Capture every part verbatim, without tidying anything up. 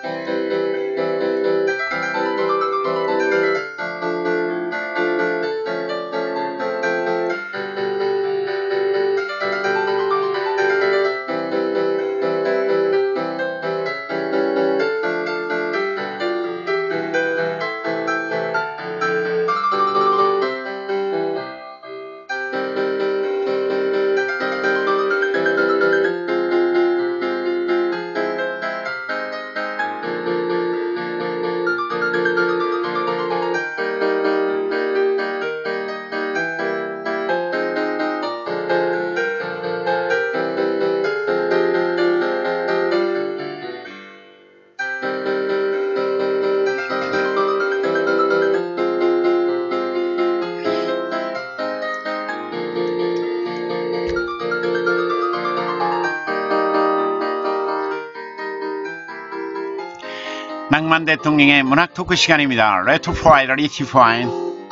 낭만 대통령의 문학 토크 시간입니다. 레트로파이널리티 파인.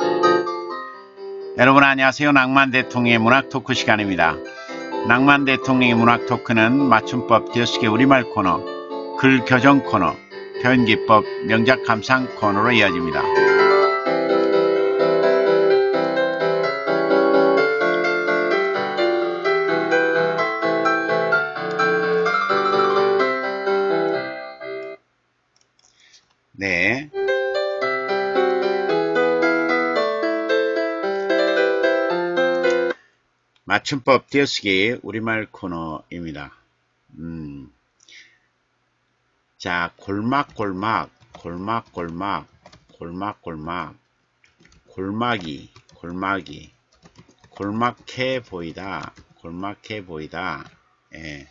여러분 안녕하세요. 낭만 대통령의 문학 토크 시간입니다. 낭만 대통령의 문학 토크는 맞춤법 띄어쓰기 우리말 코너, 글 교정 코너, 표현기법 명작 감상 코너로 이어집니다. 네. 맞춤법 띄어쓰기 우리말 코너입니다. 음. 자, 골막골막, 골막골막, 골막골막, 골막이, 골막이, 골막해 보이다, 골막해 보이다. 예.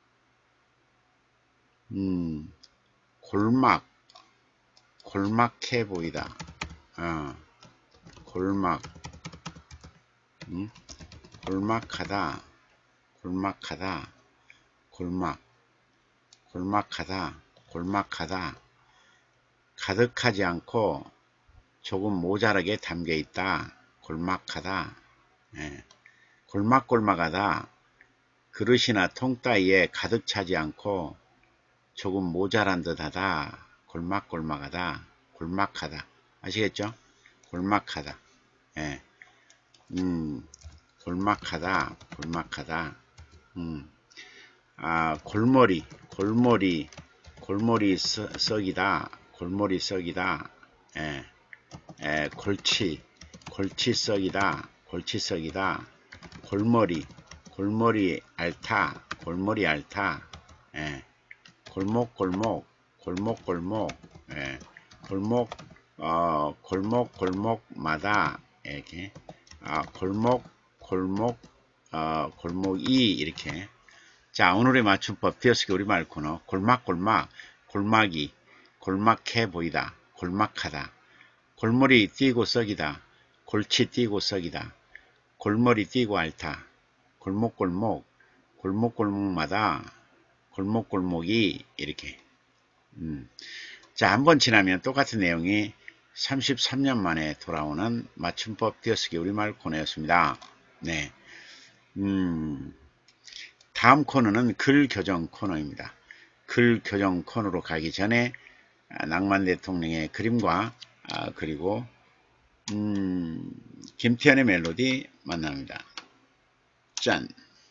음. 골막. 골막해 보이다. 어, 골막, 음? 골막하다, 골막하다, 골막, 골막하다, 골막하다, 가득하지 않고 조금 모자라게 담겨 있다. 골막하다. 예. 골막골막하다. 그릇이나 통따위에 가득 차지 않고 조금 모자란 듯하다. 골막골막하다, 골막하다. 아시겠죠? 골막하다. 예. 음, 골막하다, 골막하다. 음, 아, 골머리, 골머리, 골머리 서, 썩이다, 골머리 썩이다. 예. 예, 골치, 골치 썩이다, 골치 썩이다. 골머리, 골머리 앓다, 골머리 앓다. 예. 골목골목, 골목골목, 예, 골목, 어, 골목, 골목마다, 이렇게, 아, 골목, 골목, 어, 골목이, 이렇게. 자, 오늘의 맞춤법 띄어쓰기 우리말 코너, 골막골막, 골막이, 골막해 보이다, 골막하다, 골머리 띄고 썩이다, 골치 띄고 썩이다, 골머리 띄고 앓다, 골목골목, 골목골목마다, 골목골목이, 이렇게. 음. 자, 한 번 지나면 똑같은 내용이 삼십삼 년 만에 돌아오는 맞춤법 띄어쓰기 우리말 코너였습니다. 네. 음, 다음 코너는 글 교정 코너입니다. 글 교정 코너로 가기 전에 낭만 대통령의 그림과 아, 그리고 음, 김태현의 멜로디 만납니다. 짠!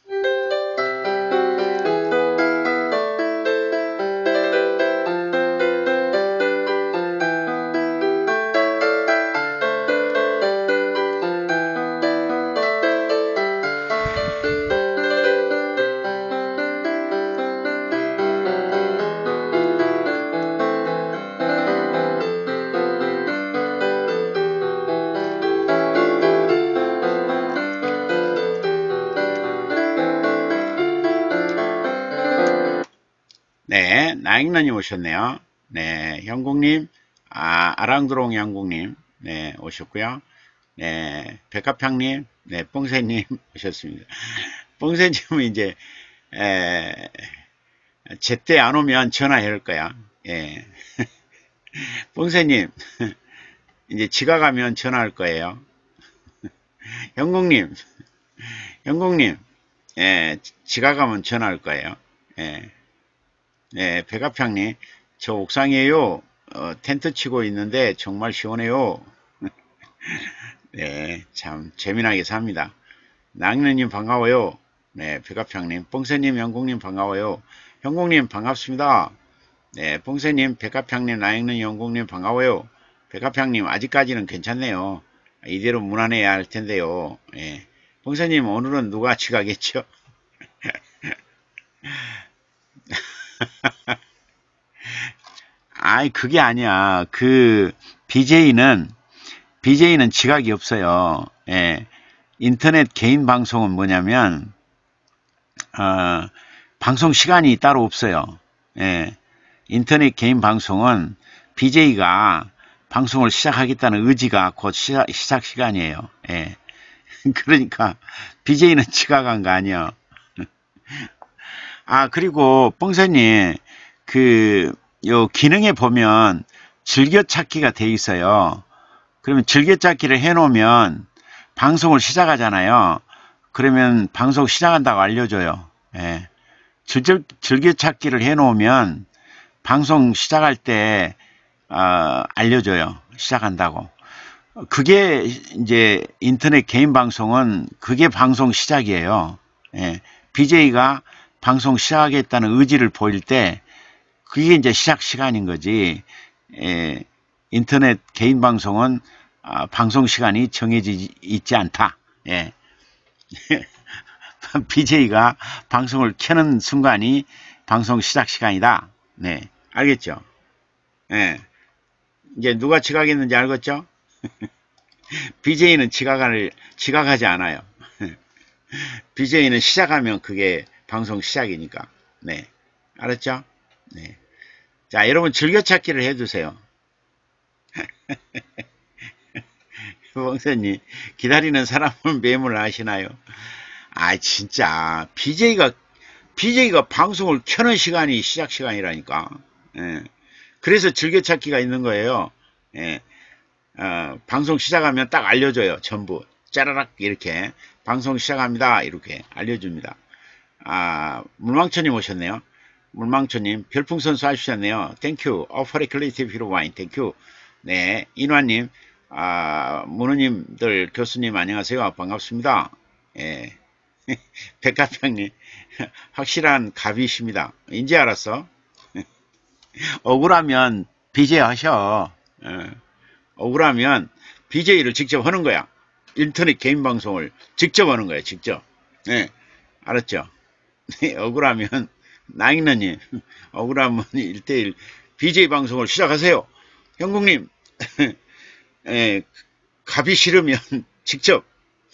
네, 나익런님 오셨네요. 네, 형국님, 아, 아랑드롱 형국님, 네, 오셨고요. 네, 백합향님, 네, 뽕새님 오셨습니다. 뽕새님은 이제, 에, 제때 안 오면 전화할 거야. 예. 뽕새님, 이제 지가 가면 전화할 거예요. 형국님, 형국님, 예, 지가 가면 전화할 거예요. 예. 네, 백합향님, 저 옥상이에요. 어, 텐트 치고 있는데 정말 시원해요. 네, 참 재미나게 삽니다. 낭래님 반가워요. 네, 백합형님, 뽕새님, 영국님 반가워요. 영국님 반갑습니다. 네, 뽕새님, 백합형님, 낭래님, 영국님 반가워요. 백합형님 아직까지는 괜찮네요. 이대로 무난해야 할 텐데요. 네, 뽕새님 오늘은 누가 치가겠죠? 아이 그게 아니야. 그 비제이는 비제이는 지각이 없어요. 예. 인터넷 개인 방송은 뭐냐면 어, 방송 시간이 따로 없어요. 예. 인터넷 개인 방송은 비제이가 방송을 시작하겠다는 의지가 곧 시작, 시작 시간이에요. 예. 그러니까 비제이는 지각한 거 아니야. 아 그리고 뽕새님 그 요 기능에 보면 즐겨찾기가 돼 있어요. 그러면 즐겨찾기를 해놓으면 방송을 시작하잖아요. 그러면 방송 시작한다고 알려줘요. 예. 즐겨, 즐겨찾기를 해놓으면 방송 시작할 때 어, 알려줘요. 시작한다고. 그게 이제 인터넷 개인 방송은 그게 방송 시작이에요. 예. 비제이가 방송 시작하겠다는 의지를 보일 때 그게 이제 시작 시간인 거지. 예. 인터넷 개인 방송은 아, 방송 시간이 정해져 있지 않다. 예. 비제이가 방송을 켜는 순간이 방송 시작 시간이다. 네. 알겠죠? 예. 이제 누가 지각했는지 알겠죠? 비제이는 지각을, 지각하지 않아요. 비제이는 시작하면 그게 방송 시작이니까. 네. 알았죠? 네. 자, 여러분 즐겨찾기를 해두세요. 봉선님, 기다리는 사람은 매물을 하시나요? 아, 진짜. 비제이가, 비제이가 방송을 켜는 시간이 시작 시간이라니까. 예. 그래서 즐겨찾기가 있는 거예요. 예. 어, 방송 시작하면 딱 알려줘요. 전부. 짜라락 이렇게. 방송 시작합니다. 이렇게 알려줍니다. 아, 물망초님 오셨네요. 물망초님, 별풍선 쏴주셨네요. 땡큐. 어퍼리 클리티브 히로 와인. 땡큐. 네. 인화님, 아, 문우님들, 교수님 안녕하세요. 반갑습니다. 예. 백가평님, 확실한 갑이십니다. 이제 알았어. 억울하면 비제이 하셔. 예. 억울하면 비제이를 직접 하는 거야. 인터넷 개인 방송을 직접 하는 거야. 직접. 예. 알았죠? 억울하면 나잉너님 억울하면 일 대일 비제이 방송을 시작하세요. 형국님 예, 갑이 싫으면 직접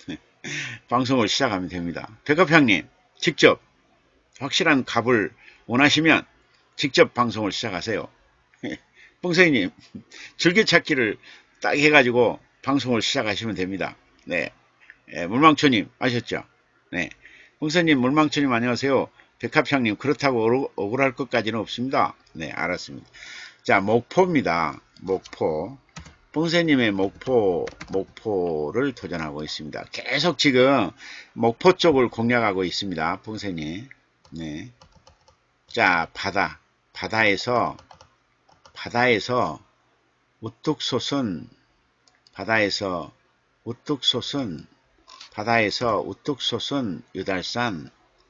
방송을 시작하면 됩니다. 백합형님 직접 확실한 갑을 원하시면 직접 방송을 시작하세요. 뽕생이님 즐겨찾기를 딱 해가지고 방송을 시작하시면 됩니다. 네, 예, 물망초님 아셨죠? 네, 뽕생님 물망초님 안녕하세요. 백합형님 그렇다고 억울할 것까지는 없습니다. 네, 알았습니다. 자, 목포입니다. 목포. 뽕새님의 목포, 목포를 도전하고 있습니다. 계속 지금 목포 쪽을 공략하고 있습니다. 뽕새님. 네. 자, 바다. 바다에서, 바다에서 우뚝 솟은, 바다에서 우뚝 솟은, 바다에서 우뚝 솟은 유달산,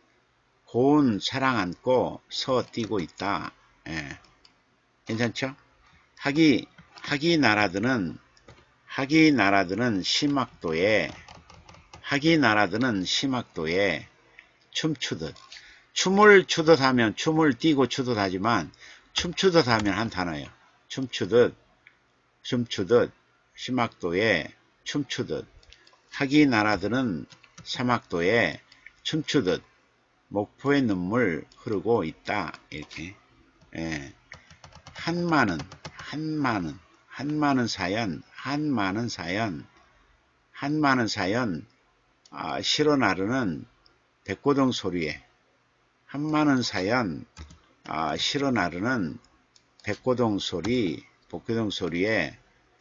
고운 사랑 안고 서 뛰고 있다. 예. 괜찮죠? 하기, 하기 나라드는, 하기 나라드는 심학도에, 하기 나라드는 심학도에 춤추듯, 춤을 추듯 하면 춤을 뛰고 추듯 하지만, 춤추듯 하면 한 단어예요. 춤추듯, 춤추듯, 심학도에 춤추듯, 하기 나라드는 사막도에 춤추듯, 목포의 눈물 흐르고 있다. 이렇게. 예. 한많은, 한많은, 한많은 사연, 한많은 사연, 한많은 사연, 아, 실어 나르는 백고동 소리에, 한많은 사연, 아, 실어 나르는 백고동 소리, 복고동 소리에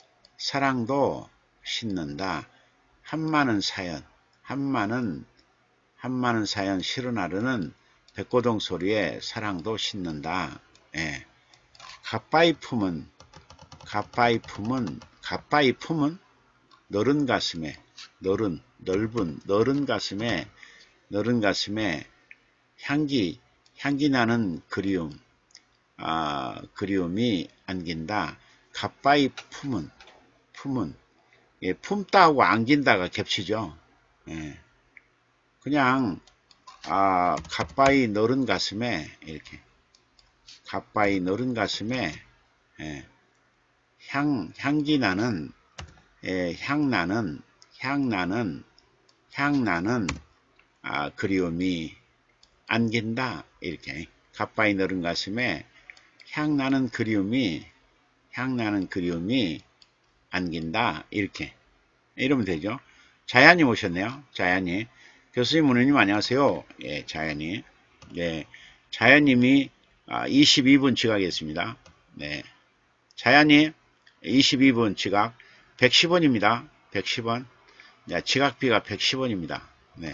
사랑도 싣는다. 한많은 사연, 한많은, 한많은 사연 실어 나르는 백고동 소리에 사랑도 싣는다. 예. 가빠이 품은, 가빠이 품은, 가빠이 품은 너른 가슴에, 너른, 넓은, 너른 가슴에, 너른 가슴에 향기, 향기 나는 그리움, 아, 그리움이 안긴다. 가빠이 품은, 품은, 예, 품다하고 안긴다가 겹치죠. 예. 그냥, 아, 가빠이 너른 가슴에, 이렇게, 가빠이 너른 가슴에, 예, 향, 향기 나는, 예, 향 나는, 향 나는, 향 나는, 아, 그리움이 안긴다. 이렇게, 가빠이 너른 가슴에 향 나는 그리움이, 향 나는 그리움이 안긴다. 이렇게. 이러면 되죠. 자야님 오셨네요. 자야님. 교수님, 문우님 안녕하세요. 예, 자야님. 예, 자야님이 이십이 분 지각했습니다. 네. 자야님, 이십이 분 지각. 백십 원입니다. 백십 원. 네, 지각비가 백십 원입니다. 네.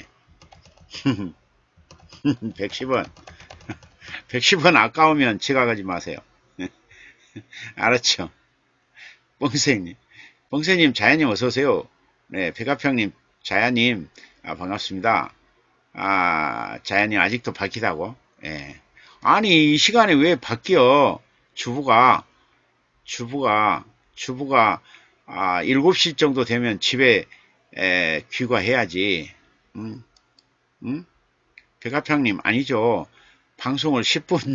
백십 원. 백십 원 아까우면 지각하지 마세요. 알았죠? 뻥생님. 뻥생님, 자야님 어서오세요. 네, 백아평님, 자야님, 아, 반갑습니다. 아, 자야님 아직도 바뀌다고? 예. 아니, 이 시간에 왜 바뀌어? 주부가, 주부가, 주부가, 아, 일곱 시 정도 되면 집에, 에, 귀가해야지. 응? 응? 백아평님, 아니죠. 방송을 십 분.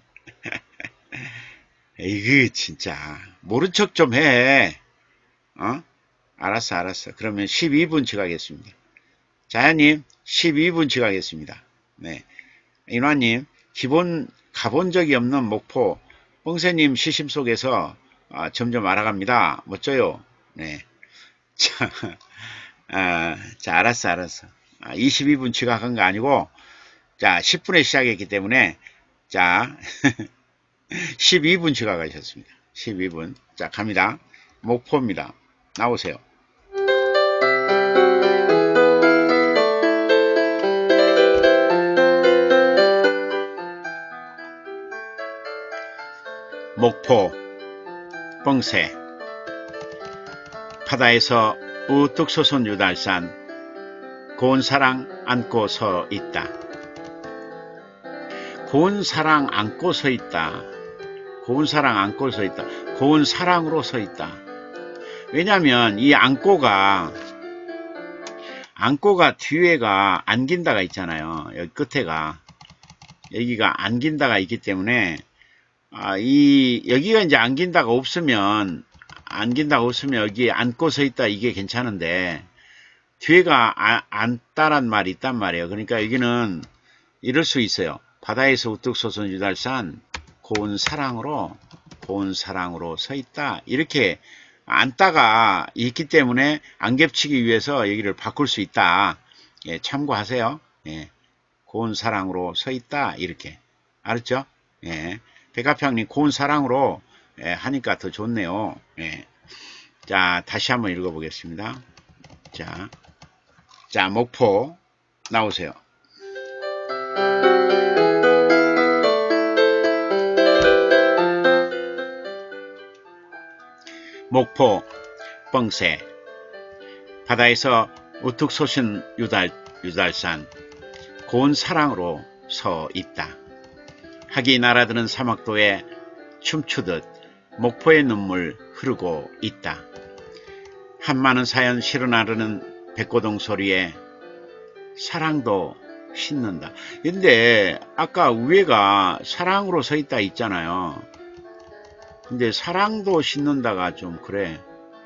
이거 진짜 모른 척 좀 해. 어? 알았어, 알았어. 그러면 십이 분 지각하겠습니다. 자야님, 십이 분 지각하겠습니다. 네. 인화님, 기본 가본 적이 없는 목포. 뻥새님 시심 속에서 아, 점점 알아갑니다. 멋져요. 네. 자, 아, 자, 알았어, 알았어. 아, 이십이 분 지각한 거 아니고, 자, 십 분에 시작했기 때문에, 자, 십이 분 지각하셨습니다. 십이 분. 자, 갑니다. 목포입니다. 나오세요. 목포, 뻥새. 바다에서 우뚝 솟은 유달산, 고운 사랑 안고 서 있다. 고운 사랑 안고 서 있다. 고운 사랑 안고 서 있다. 고운 사랑으로 서 있다. 왜냐하면 이 안고가 안고가 뒤에가 안긴다가 있잖아요. 여기 끝에가 여기가 안긴다가 있기 때문에 아, 이 여기가 이제 안긴다가 없으면 안긴다가 없으면 여기 안고 서 있다 이게 괜찮은데 뒤에가 아, 안다란 말이 있단 말이에요. 그러니까 여기는 이럴 수 있어요. 바다에서 우뚝 솟은 유달산 고운 사랑으로 고운 사랑으로 서 있다. 이렇게 안다가 있기 때문에 안 겹치기 위해서 여기를 바꿀 수 있다. 예, 참고하세요. 예, 고운 사랑으로 서 있다. 이렇게 알았죠? 예, 백아평님 고운 사랑으로 예, 하니까 더 좋네요. 예. 자, 다시 한번 읽어보겠습니다. 자, 자 목포 나오세요. 목포 뻥새. 바다에서 우뚝 솟은 유달, 유달산 고운 사랑으로 서 있다. 학이 날아드는 사막도에 춤추듯 목포의 눈물 흐르고 있다. 한많은 사연 실어나르는 백고동 소리에 사랑도 싣는다. 근데 아까 위에가 사랑으로 서 있다 있잖아요. 근데 사랑도 싣는다가 좀 그래.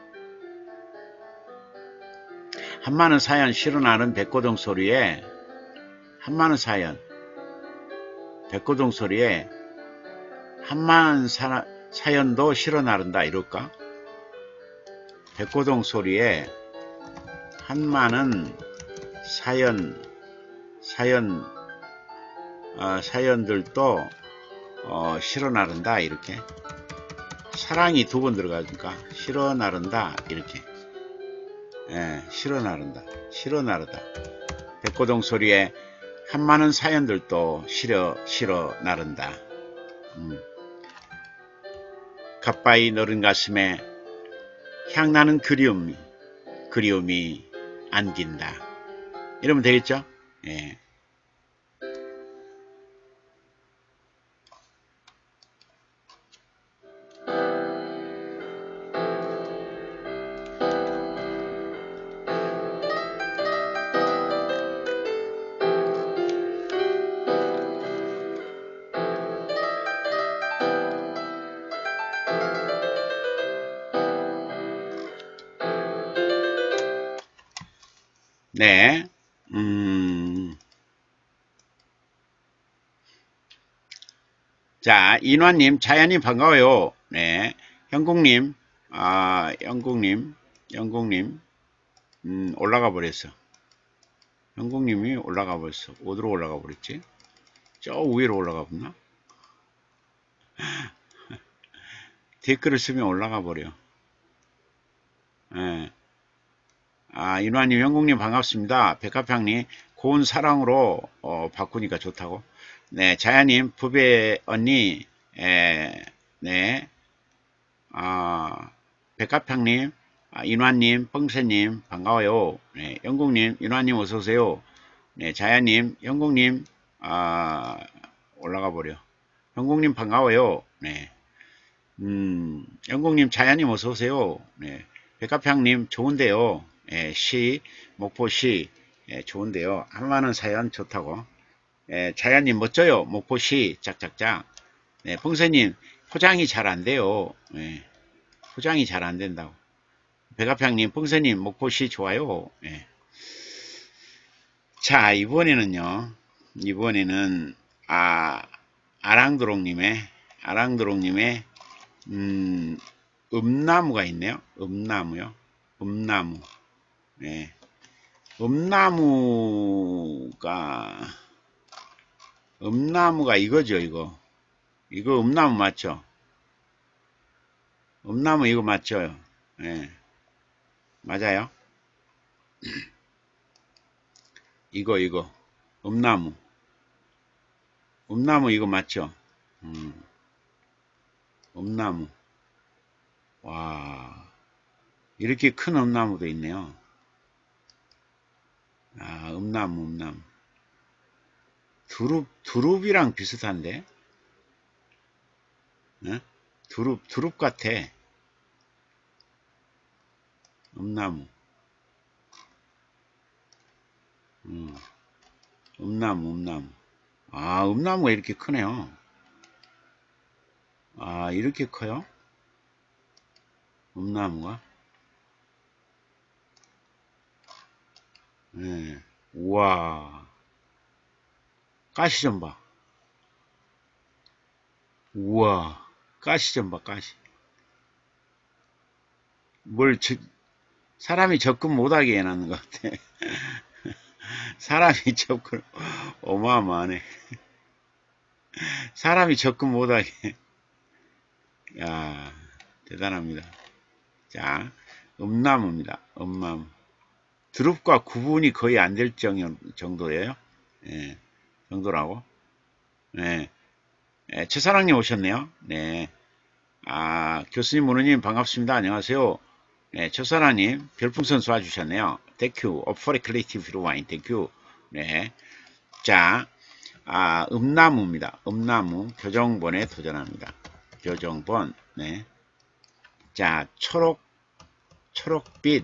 한많은 사연 실어나는 백고동 소리에 한많은 사연 백고동 소리에 한많은 사, 사연도 실어나른다 이럴까? 백고동 소리에 한많은 사연 사연 어, 사연들도 어, 실어나른다 이렇게. 사랑이 두 번 들어가니까 실어나른다 이렇게. 예, 실어나른다 실어나르다. 백고동 소리에 한많은 사연들도 실어 실어 나른다. 음. 갓바위 너른 가슴에 향나는 그리움이 그리움이 안긴다. 이러면 되겠죠? 예. 네. 음. 자, 인화님, 자연님 반가워요. 네. 영국님, 아, 영국님, 영국님, 음, 올라가 버렸어. 영국님이 올라가 버렸어. 어디로 올라가 버렸지? 저 위로 올라가 버렸나? 댓글을 쓰면 올라가 버려. 예. 아, 인화님, 영국님 반갑습니다. 백합향님, 고운 사랑으로 어, 바꾸니까 좋다고. 네, 자야님, 부배 언니, 에, 네, 아, 백합향님, 아, 인화님, 뻥새님 반가워요. 네, 영국님, 인화님 어서오세요. 네, 자야님, 영국님, 아, 올라가 버려. 영국님 반가워요. 네, 음, 영국님, 자야님 어서오세요. 네, 백합향님 좋은데요. 예, 시, 목포시, 예, 좋은데요. 한마는 사연 좋다고. 예, 자야님 멋져요. 목포시, 짝짝짝. 네, 펑세님, 포장이 잘 안 돼요. 예, 포장이 잘 안 된다고. 백합향님, 펑세님, 목포시 좋아요. 예. 자, 이번에는요, 이번에는, 아, 아랑드롱님의, 아랑드롱님의, 음, 음나무가 있네요. 음나무요. 음나무. 네. 음나무가, 음나무가 이거죠, 이거. 이거 음나무 맞죠? 음나무 이거 맞죠? 예. 맞아요? 이거, 이거. 음나무. 음나무 이거 맞죠? 음, 음나무. 와, 이렇게 큰 음나무도 있네요. 아, 음나무, 음나무. 두릅, 두릅이랑 비슷한데? 어? 두릅, 두릅 같아. 음나무. 음, 음나무, 음나무. 아, 음나무가 이렇게 크네요. 아, 이렇게 커요? 음나무가? 네. 우와. 가시 좀 봐. 우와. 가시 좀 봐, 가시. 뭘, 저, 사람이 접근 못하게 해놨는 것 같아. 사람이 접근, 어마어마하네. 사람이 접근 못하게. 야, 대단합니다. 자, 음나무입니다. 음나무. 드룹과 구분이 거의 안 될 정도예요. 예, 정도라고. 예, 예, 최사랑님 오셨네요. 네. 아, 교수님, 문우님 반갑습니다. 안녕하세요. 네, 최사랑님 별풍선 쏴주셨네요. 땡큐. 어퍼리 클리티브 와인. 땡큐. 네. 자, 아, 음나무입니다. 음나무. 교정본에 도전합니다. 교정본. 네. 자, 초록, 초록빛,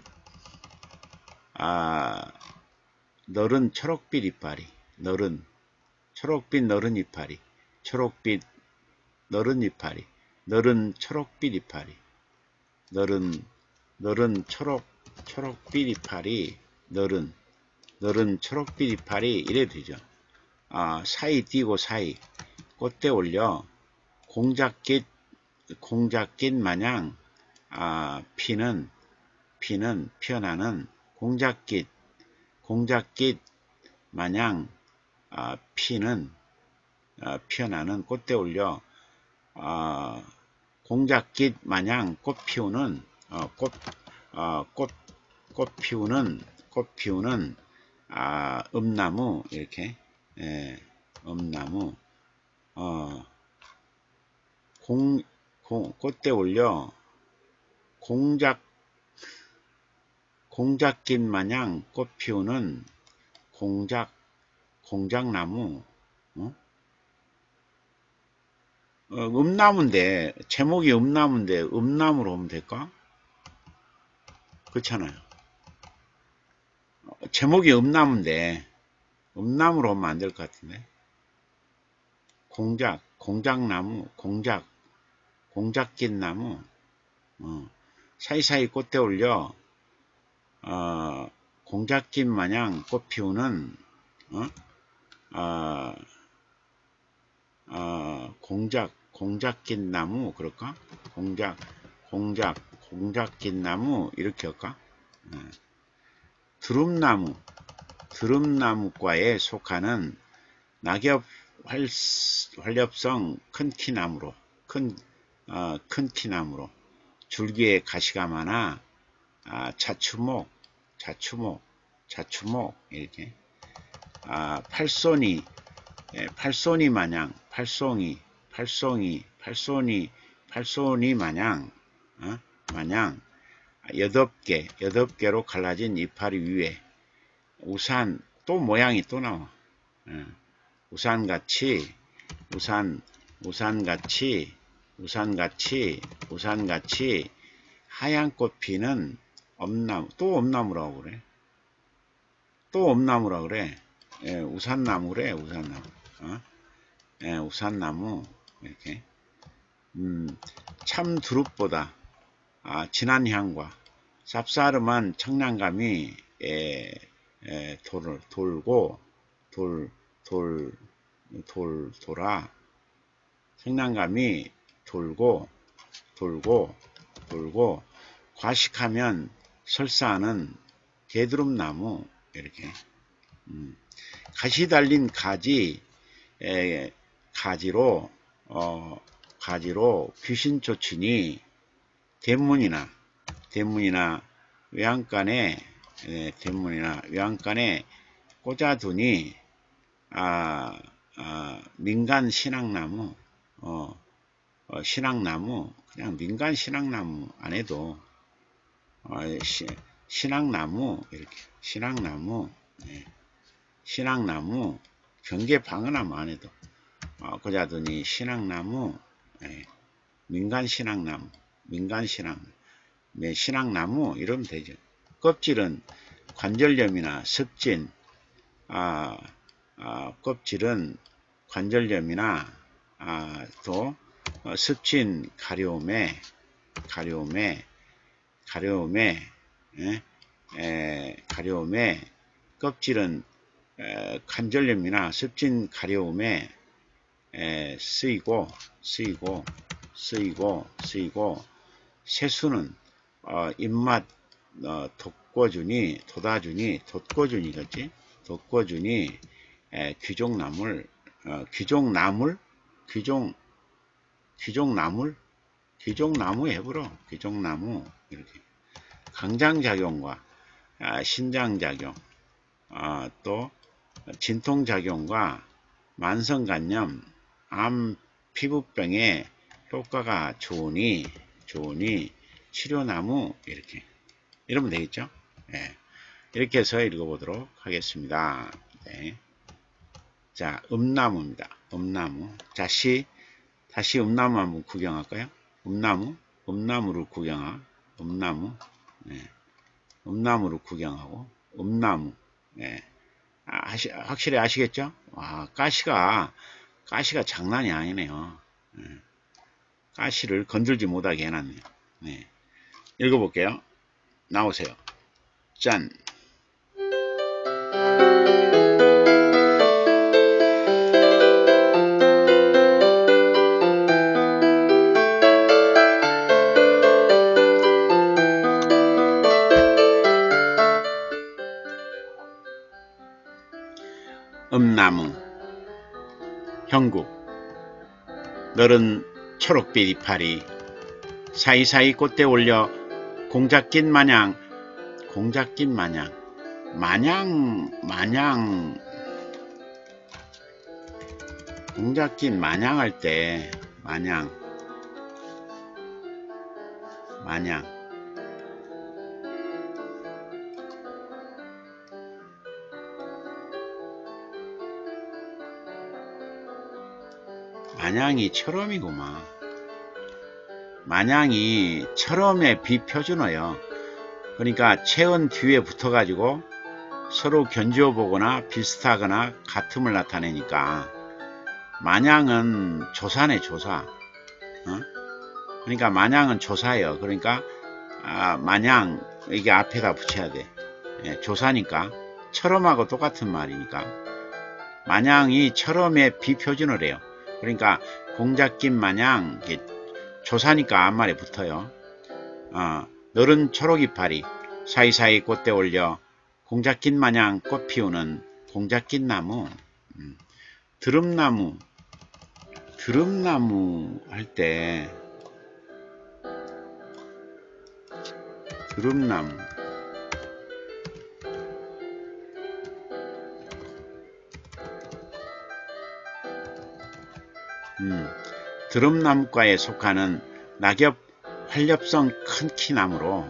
아, 너른 초록빛 이파리. 너른, 초록빛 너른 이파리. 초록빛 너른 이파리. 너른 초록빛 이파리. 너른, 너른 초록, 초록빛 이파리. 너른, 너른 초록빛 이파리. 이래 되죠. 아, 사이 띄고 사이. 꽃대 올려. 공작깃, 공작깃 마냥, 아, 피는, 피는, 피어나는 공작깃, 공작깃 마냥, 아, 피는, 아, 피어나는 꽃대 올려, 아, 공작깃 마냥 꽃 피우는, 어, 꽃, 어, 꽃, 꽃 피우는, 꽃 피우는, 아, 음나무, 이렇게, 예, 음나무, 어, 공, 공, 꽃대 올려 공작 공작긴 마냥 꽃 피우는 공작 공작나무. 어? 어, 음나무인데 제목이 음나무인데 음나무로 하면 될까? 그렇잖아요. 어, 제목이 음나무인데 음나무로 하면 안 될 것 같은데. 공작 공작나무 공작 공작긴 나무. 어, 사이사이 꽃대 올려 어, 공작긴 마냥 꽃 피우는 어? 어, 어, 공작 공작긴 나무 그럴까? 공작 공작 공작긴 나무 이렇게 할까? 어. 드rum나무 드rum나무과에 속하는 낙엽 활, 활엽성 큰 키나무로 큰, 어, 큰 키나무로 줄기에 가시가 많아 아, 자추목 자추목 자추목 이렇게 아, 팔손이 예, 팔손이 마냥 팔송이 팔송이 팔손이 팔손이 마냥 어? 마냥 여덟 개 여덟 개로 갈라진 이파리 위에 우산 또 모양이 또 나와. 예, 우산같이 우산 우산같이 우산같이 우산같이 하얀 꽃 피는 엄나무 또 엄나무라고 그래. 또 엄나무라고 그래. 예, 우산나무래 우산나무. 어? 예, 우산나무 이렇게 음, 참 두릅보다 아, 진한 향과 쌉싸름한 청량감이 예, 예, 돌을 돌고 돌 돌 돌 돌아 청량감이 돌고 돌고 돌고 과식하면 설사하는 개두릅나무 이렇게 음, 가시 달린 가지 에, 가지로 어, 가지로 귀신 쫓으니 대문이나 대문이나 외양간에 에, 대문이나 외양간에 꽂아두니 아, 아, 민간 신앙나무 어, 어, 신앙나무 그냥 민간 신앙나무 안 해도 어, 시, 신앙나무 이렇게 신앙나무 네. 신앙나무 경계 방어나무 안 해도 어, 그자더니 신앙나무 네. 민간 신앙나무 민간 신앙 네, 신앙나무 이러면 되죠. 껍질은 관절염이나 습진 아, 아, 껍질은 관절염이나 아, 또 어, 습진 가려움에 가려움에 가려움에 에, 에, 가려움에 껍질은 에, 관절염이나 습진 가려움에 에, 쓰이고 쓰이고 쓰이고 쓰이고 세수는 어, 입맛 어, 돋궈주니 돋아주니 돋궈주니겠지 돋궈주니 에, 귀종나물 어, 귀종나물 귀종 귀종나물 귀종나무 해보러 귀종나무 이렇게 강장작용과 아, 신장작용 아, 또 진통작용과 만성간염 암 피부병에 효과가 좋으니 좋으니 치료나무 이렇게 이러면 되겠죠. 네. 이렇게 해서 읽어보도록 하겠습니다. 네. 자, 음나무입니다. 음나무. 다시 다시 음나무 한번 구경할까요? 음나무, 음나무를 구경하. 음나무, 네. 음나무를 구경하고 음나무. 네. 아, 하시, 확실히 아시겠죠? 와, 가시가 가시가 장난이 아니네요. 네. 가시를 건들지 못하게 해놨네요. 네. 읽어볼게요. 나오세요. 짠. 음나무 형국 너른 초록빛 이파리 사이사이 꽃대 올려 공작긴 마냥 공작긴 마냥 마냥 마냥 공작긴 마냥 할 때 마냥 마냥. 마냥이 처럼이구만. 마냥이 처럼의 비표준어요. 그러니까 체언 뒤에 붙어 가지고 서로 견주어 보거나 비슷하거나 같음을 나타내니까 마냥은 조사네, 조사. 어? 그러니까 마냥은 조사예요. 그러니까 아, 마냥 이게 앞에다 붙여야 돼. 예, 조사니까 처럼하고 똑같은 말이니까 마냥이 처럼의 비표준어래요. 그러니까 공작긴 마냥 조사니까 앞말에 붙어요. 어, 너른 초록이파리 사이사이 꽃대 올려 공작긴 마냥 꽃 피우는 공작긴 나무. 음, 드럼나무 드럼나무 할 때 드럼나무 음, 드럼나무과에 속하는 낙엽 활엽성 큰 키나무로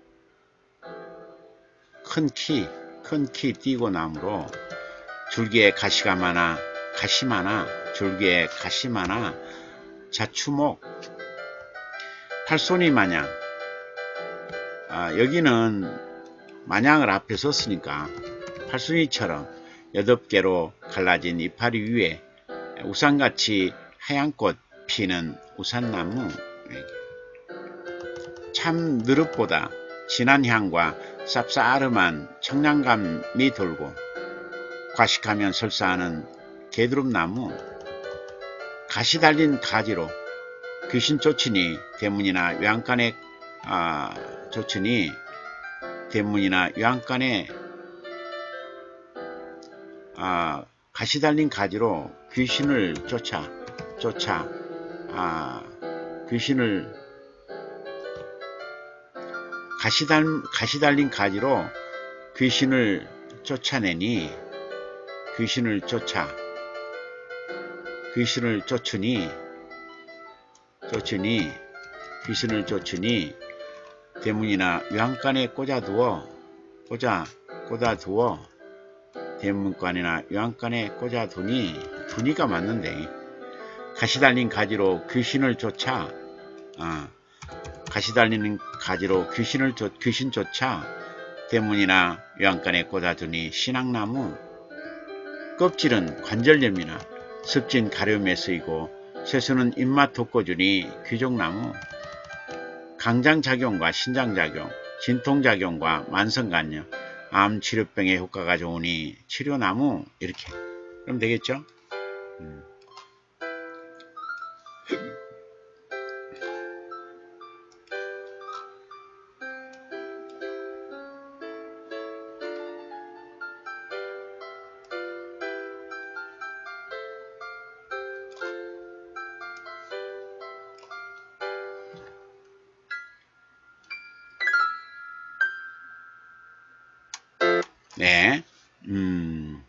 큰 키, 큰 키 띄고 나무로 줄기에 가시가 많아, 가시 많아, 줄기에 가시 많아, 자추목, 팔손이 마냥. 아, 여기는 마냥을 앞에 썼으니까 팔순이처럼 여덟 개로 갈라진 이파리 위에 우산같이 하얀 꽃 피는 우산나무. 참 느릅보다 진한 향과 쌉싸름한 청량감이 돌고 과식하면 설사하는 개두릅나무. 가시 달린 가지로 귀신 쫓으니 대문이나 외양간에 아, 쫓으니 대문이나 외양간에 아, 가시 달린 가지로 귀신을 쫓아 쫓아 아, 귀신을 가시, 달, 가시 달린 가지로 귀신을 쫓아내니 귀신을 쫓아 귀신을 쫓으니 쫓으니 귀신을 쫓으니 대문이나 외양간에 꽂아두어 꽂아 꽂아두어 대문관이나 외양간에 꽂아두니 두니가 맞는데 가시 달린 가지로 귀신을 쫓아 아, 가시 달리는 가지로 귀신을 쫓, 귀신 쫓아 대문이나 외양간에 꽂아두니 신앙나무. 껍질은 관절염이나 습진 가려움에 쓰이고 쇠수는 입맛 돋궈주니 귀족나무. 강장작용과 신장작용, 진통작용과 만성간염, 암치료병에 효과가 좋으니 치료나무. 이렇게 그럼 되겠죠? 음. 네. 음.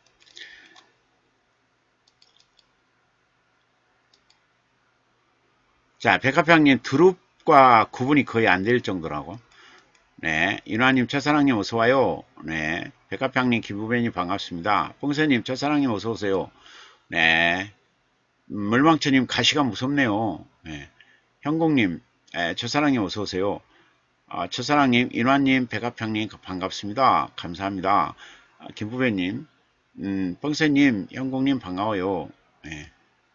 자, 백합향님 두릅과 구분이 거의 안 될 정도라고. 네. 인화님, 첫사랑님 어서와요. 네. 백합향님, 김부배님 반갑습니다. 뽕새님, 첫사랑님 어서오세요. 네. 물망초님, 가시가 무섭네요. 네. 형공님, 에, 첫사랑님 어서오세요. 아, 첫사랑님, 인화님, 백합향님 반갑습니다. 감사합니다. 아, 김부배님, 음, 뻥새님, 형공님 반가워요. 네.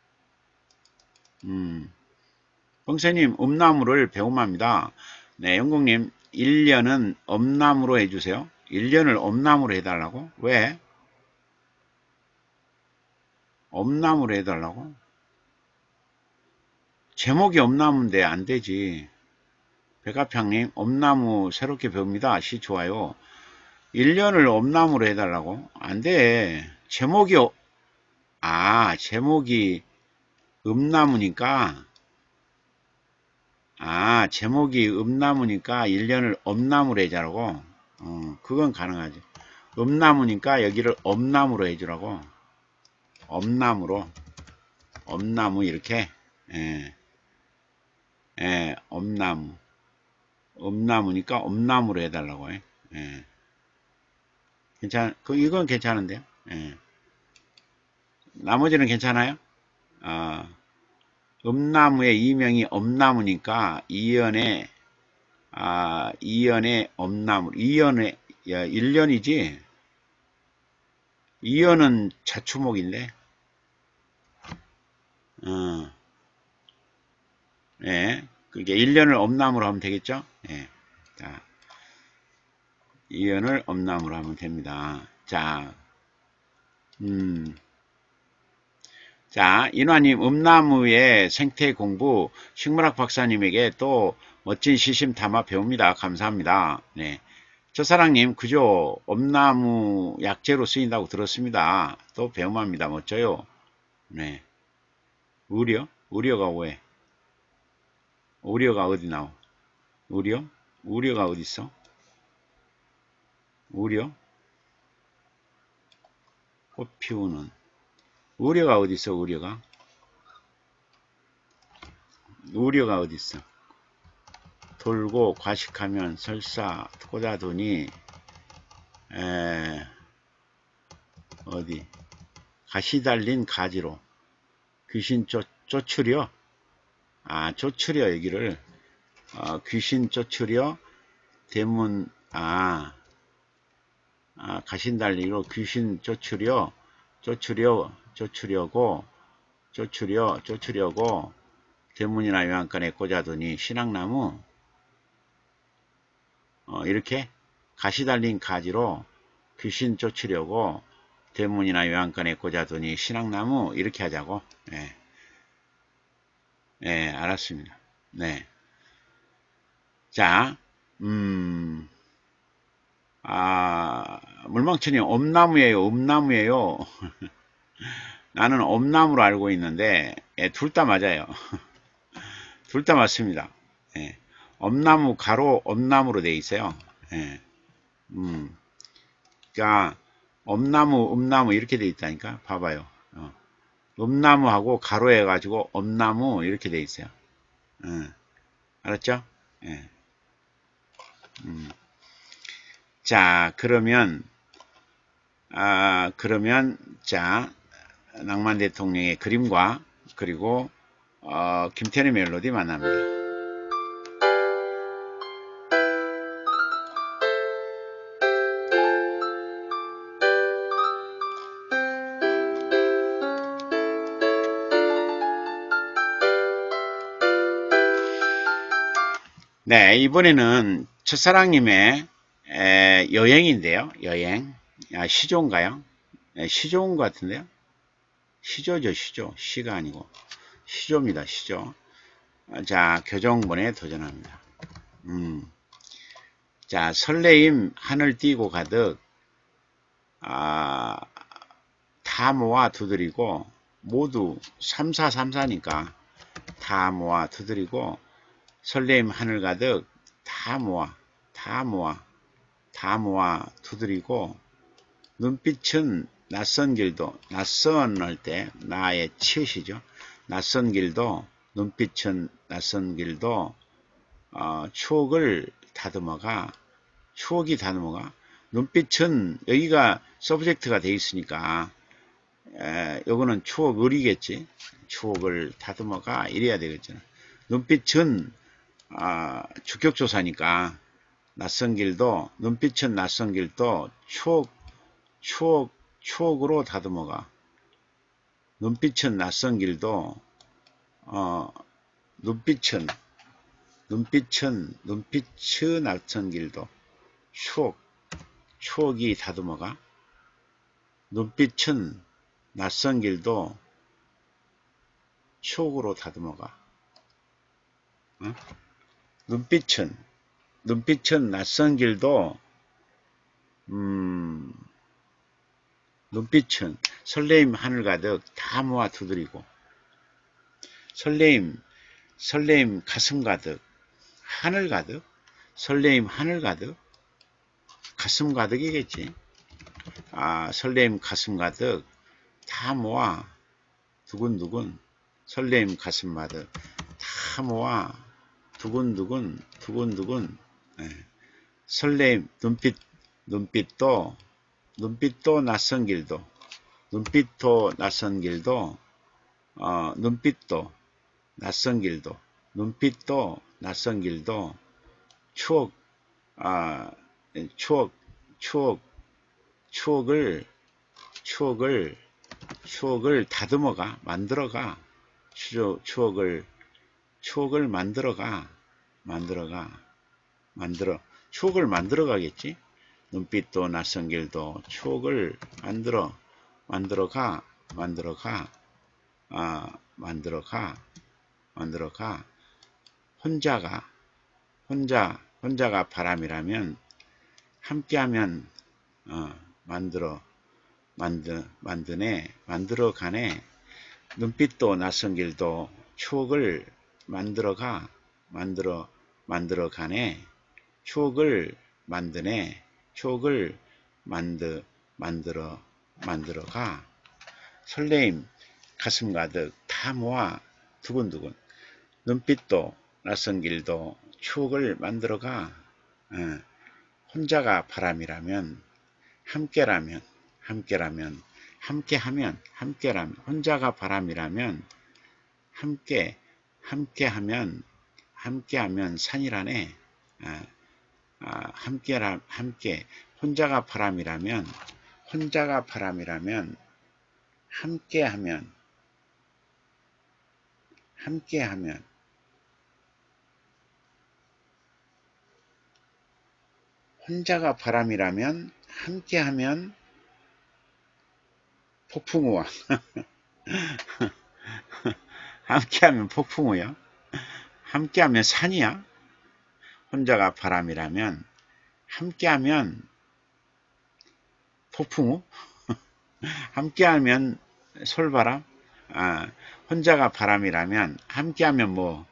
음, 뻥새님, 음나무를 배움합니다. 네, 형공님, 일 년은 엄나무로 해주세요. 일 년을 엄나무로 해달라고? 왜? 엄나무로 해달라고? 제목이 엄나무인데 안 되지. 백합향님, 엄나무 새롭게 배웁니다. 시 좋아요. 일 년을 엄나무로 해달라고? 안 돼. 제목이, 어, 아, 제목이 음나무니까, 아, 제목이 음나무니까 일 년을 엄나무로 해주라고? 어, 그건 가능하지. 음나무니까 여기를 엄나무로 해주라고. 엄나무로. 엄나무, 이렇게. 예, 예, 엄나무. 엄나무니까 엄나무로 해달라고 해. 예. 괜찮, 그, 이건 괜찮은데요? 예. 나머지는 괜찮아요? 아, 엄나무의 이명이 엄나무니까 이연에, 아, 이연의 엄나무, 이연의, 야, 일년이지? 이연은 자추목인데, 어, 예. 그게 일년을 엄나무로 하면 되겠죠? 예. 자, 이연을 엄나무로 하면 됩니다. 자, 음. 자, 인화님, 음나무의 생태 공부, 식물학 박사님에게 또 멋진 시심 담아 배웁니다. 감사합니다. 네. 첫사랑님, 그죠? 엄나무 약재로 쓰인다고 들었습니다. 또 배움합니다. 멋져요. 네. 우려? 우려가 왜? 우려가 어디 나오? 우려? 우려가 어디 있어? 우려? 꽃 피우는. 우려가 어디 있어? 우려가? 우려가 어디 있어? 돌고 과식하면 설사 꽂아두니 에, 어디 가시 달린 가지로 귀신 쫓, 쫓으려 아 쫓으려 여기를 어, 귀신 쫓으려 대문 아, 아 가신 달리로 귀신 쫓으려 쫓으려 쫓으려고 쫓으려 쫓으려고 대문이나 외양간에 꽂아두니 신앙나무 어, 이렇게 가시 달린 가지로 귀신 쫓으려고 대문이나 외양간에 꽂아두니 신앙나무 이렇게 하자고. 네, 네 알았습니다. 네, 자, 음, 아, 물망천이 엄나무예요, 엄나무예요. 나는 엄나무로 알고 있는데 예, 둘 다 맞아요. 둘 다 맞습니다. 예, 엄나무 가로 엄나무로 돼 있어요. 예, 음, 그러니까 엄나무, 음나무 이렇게 돼 있다니까. 봐봐요. 어. 음나무하고 가로 해가지고 엄나무 이렇게 돼 있어요. 어. 알았죠? 예. 음. 자, 그러면 아, 그러면 자, 낭만 대통령의 그림과 그리고 어, 김태현의 멜로디 만납니다. 네, 이번에는 첫사랑님의 에, 여행인데요. 여행. 아, 시조인가요? 네, 시조인 것 같은데요. 시조죠, 시조. 시가 아니고. 시조입니다, 시조. 자, 교정본에 도전합니다. 음. 자, 설레임 하늘 띄고 가득, 아, 다 모아 두드리고, 모두 삼사삼사니까 다 모아 두드리고, 설레임 하늘 가득, 다 모아, 다 모아, 다 모아 두드리고, 눈빛은 낯선 길도, 낯선 할 때 나의 치읓이죠. 낯선 길도, 눈빛은 낯선 길도, 어, 추억을 다듬어가, 추억이 다듬어가, 눈빛은 여기가 서브젝트가 돼 있으니까, 에, 요거는 추억을이겠지. 추억을 다듬어가 이래야 되겠잖아. 눈빛은 아, 주격조사니까 낯선 길도, 눈빛은 낯선 길도 추억, 추억, 추억으로 다듬어가. 눈빛은 낯선 길도, 어, 눈빛은, 눈빛은, 눈빛의 낯선 길도, 추억, 추억이 다듬어가. 눈빛은 낯선 길도 추억으로 다듬어가. 어? 눈빛은, 눈빛은 낯선 길도, 음, 눈빛은 설레임 하늘 가득 다 모아 두드리고, 설레임, 설레임 가슴 가득, 하늘 가득, 설레임 하늘 가득, 가슴 가득이겠지. 아, 설레임 가슴 가득 다 모아 두근두근, 설레임 가슴 가득 다 모아 두근두근, 두근두근, 예. 설레임, 눈빛, 눈빛도, 눈빛도 낯선 길도, 눈빛도 낯선 길도, 어, 눈빛도 낯선 길도, 눈빛도 낯선 길도, 추억, 아, 추억, 추억, 추억을, 추억을, 추억을 다듬어가, 만들어가, 추억, 추억을, 추억을 만들어가, 만들어가, 만들어, 추억을 만들어가겠지? 눈빛도 낯선 길도 추억을 만들어, 만들어가, 만들어가, 아, 만들어가, 만들어가, 혼자가, 혼자, 혼자가 바람이라면, 함께하면, 어, 만들어, 만드, 만드네, 만들어가네, 눈빛도 낯선 길도 추억을 만들어가, 만들어, 만들어가네, 추억을 만드네, 추억을 만드, 만들어, 만들어가, 설레임, 가슴 가득 다 모아 두근두근, 눈빛도 낯선 길도 추억을 만들어가, 어, 혼자가 바람이라면, 함께라면, 함께라면, 함께하면, 함께라면, 혼자가 바람이라면, 함께, 함께하면, 함께하면 산이라네. 아, 아, 함께라, 함께, 혼자가 바람이라면, 혼자가 바람이라면, 함께하면, 함께하면, 혼자가 바람이라면, 함께하면, 폭풍우와, 함께하면 폭풍우야? 함께하면 산이야? 혼자가 바람이라면, 함께하면 폭풍우? 함께하면 솔바람? 아, 혼자가 바람이라면 함께하면 뭐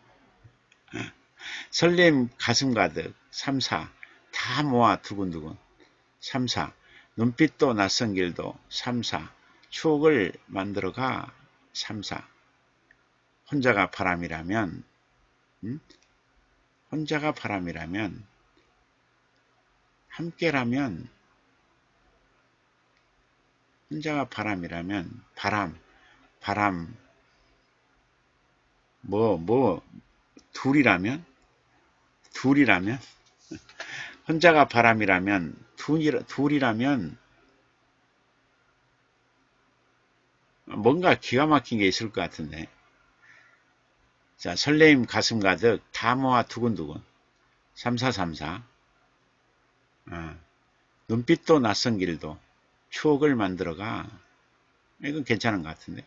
설렘 가슴 가득 삼사 다 모아 두근두근 삼사 눈빛도 낯선 길도 삼사 추억을 만들어가 삼사 혼자가 바람이라면 음? 혼자가 바람이라면 함께라면 혼자가 바람이라면 바람 바람 뭐 뭐 둘이라면 둘이라면 혼자가 바람이라면 둘이, 둘이라면 뭔가 기가 막힌 게 있을 것 같은데 자 설레임 가슴 가득 다 모아 두근두근 삼사삼사 어, 눈빛도 낯선 길도 추억을 만들어가 이건 괜찮은 것 같은데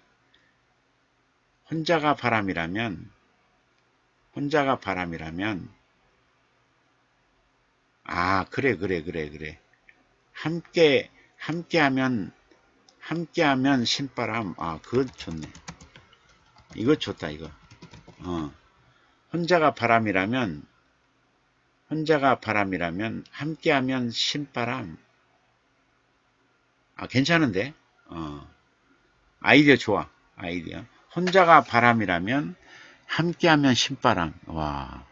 혼자가 바람이라면 혼자가 바람이라면 아 그래 그래 그래 그래 함께 함께하면 함께하면 신바람 아 그거 좋네 이거 좋다 이거 어 혼자가 바람이라면 혼자가 바람이라면 함께하면 신바람 아 괜찮은데 어 아이디어 좋아 아이디어 혼자가 바람이라면 함께하면 신바람 와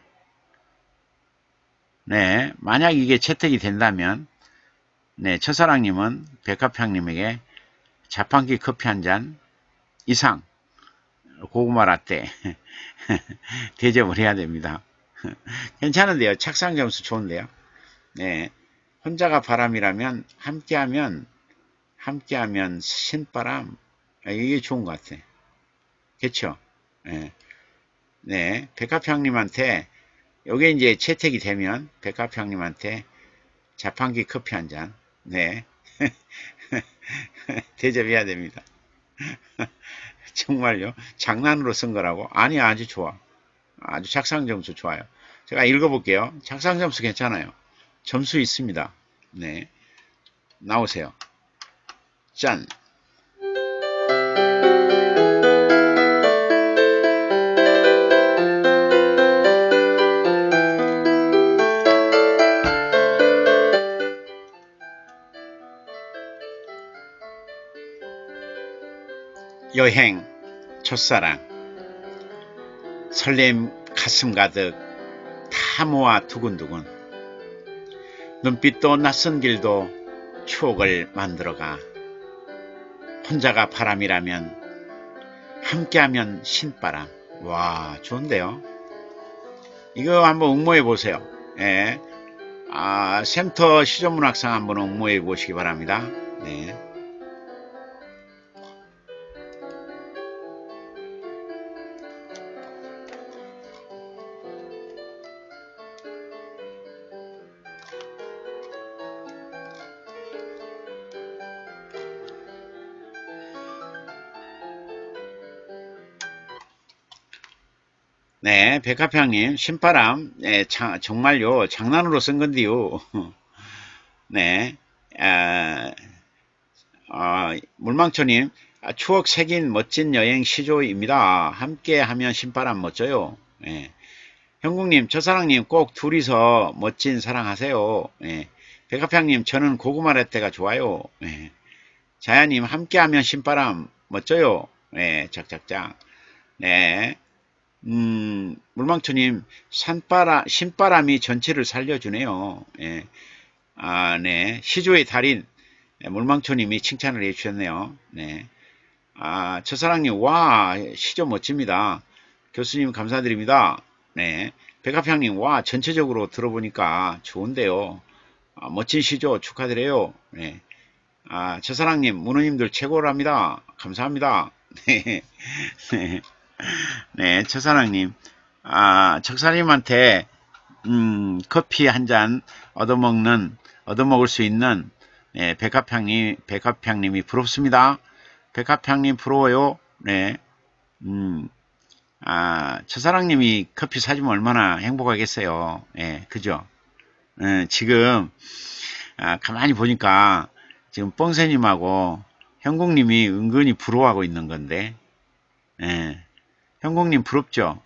네, 만약 이게 채택이 된다면 네, 첫사랑님은 백합향님에게 자판기 커피 한 잔 이상 고구마 라떼 대접을 해야 됩니다. 괜찮은데요. 착상 점수 좋은데요. 네, 혼자가 바람이라면 함께하면 함께하면 신바람 아, 이게 좋은 것 같아. 그렇죠? 네, 네 백합향님한테 요게 이제 채택이 되면 백합향님한테 자판기 커피 한 잔 네. 대접해야 됩니다. 정말요? 장난으로 쓴 거라고? 아니 아주 좋아. 아주 착상 점수 좋아요. 제가 읽어볼게요. 착상 점수 괜찮아요. 점수 있습니다. 네. 나오세요. 짠. 여행, 첫사랑, 설렘 가슴 가득 다 모아 두근두근 눈빛도 낯선 길도 추억을 만들어가. 혼자가 바람이라면 함께하면 신바람. 와, 좋은데요. 이거 한번 응모해 보세요. 예. 아, 센터 시조문학상 한번 응모해 보시기 바랍니다. 네. 네, 백합향님, 신바람, 네, 자, 정말요, 장난으로 쓴 건데요. 네, 아, 아, 물망초님, 아, 추억 새긴 멋진 여행 시조입니다. 함께 하면 신바람 멋져요. 네. 형국님, 첫사랑님, 꼭 둘이서 멋진 사랑하세요. 네. 백합향님, 저는 고구마 라떼가 좋아요. 네. 자야님, 함께 하면 신바람 멋져요. 네, 짝짝짝. 네. 음, 물망초님, 산바람, 신바람이 전체를 살려주네요. 예. 아, 네. 시조의 달인, 네, 물망초님이 칭찬을 해주셨네요. 네. 아, 첫사랑님, 와, 시조 멋집니다. 교수님, 감사드립니다. 네. 백합향님, 와, 전체적으로 들어보니까 좋은데요. 아, 멋진 시조 축하드려요. 네. 아, 첫사랑님, 문우님들 최고랍니다. 감사합니다. 네. 네. 네, 첫사랑님, 아, 척사님한테, 음, 커피 한 잔 얻어먹는, 얻어먹을 수 있는, 네, 백합향님, 백합향님이 부럽습니다. 백합향님 부러워요. 네, 음, 아, 첫사랑님이 커피 사주면 얼마나 행복하겠어요. 예, 그죠? 예, 지금, 아, 가만히 보니까, 지금 뻥새님하고 형국님이 은근히 부러워하고 있는 건데, 예. 형국님 부럽죠?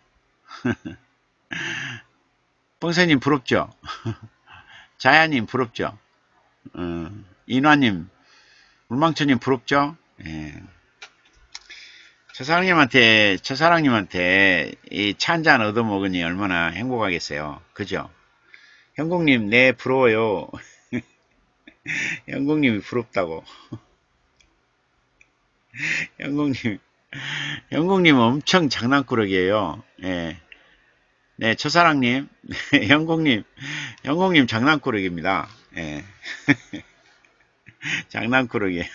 뻥새님 부럽죠? 자야님 부럽죠? 어, 인화님, 물망초님 부럽죠? 예. 첫사랑님한테, 첫사랑님한테 이 차 한잔 얻어먹으니 얼마나 행복하겠어요. 그죠? 형국님, 네, 부러워요. 형국님이 부럽다고. 형국님, 형국님 엄청 장난꾸러기예요. 예. 네, 첫사랑님, 네, 형국님, 형국님 장난꾸러기입니다. 예. 장난꾸러기.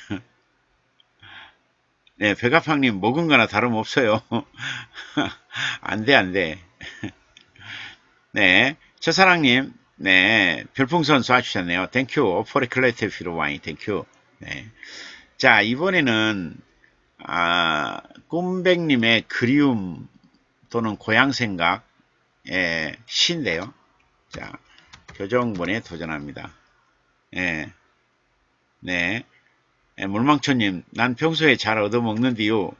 네, 백합향님 먹은 거나 다름없어요. 안 돼, 안 돼. 네, 첫사랑님, 네, 별풍선 쏴주셨네요. 땡큐. 오퍼레클레이트 피로와인, 땡큐. 네. 자, 이번에는, 아, 꿈백님의 그리움 또는 고향생각의 시인데요. 자, 교정본에 도전합니다. 예, 네. 예, 물망초님, 난 평소에 잘 얻어먹는디요.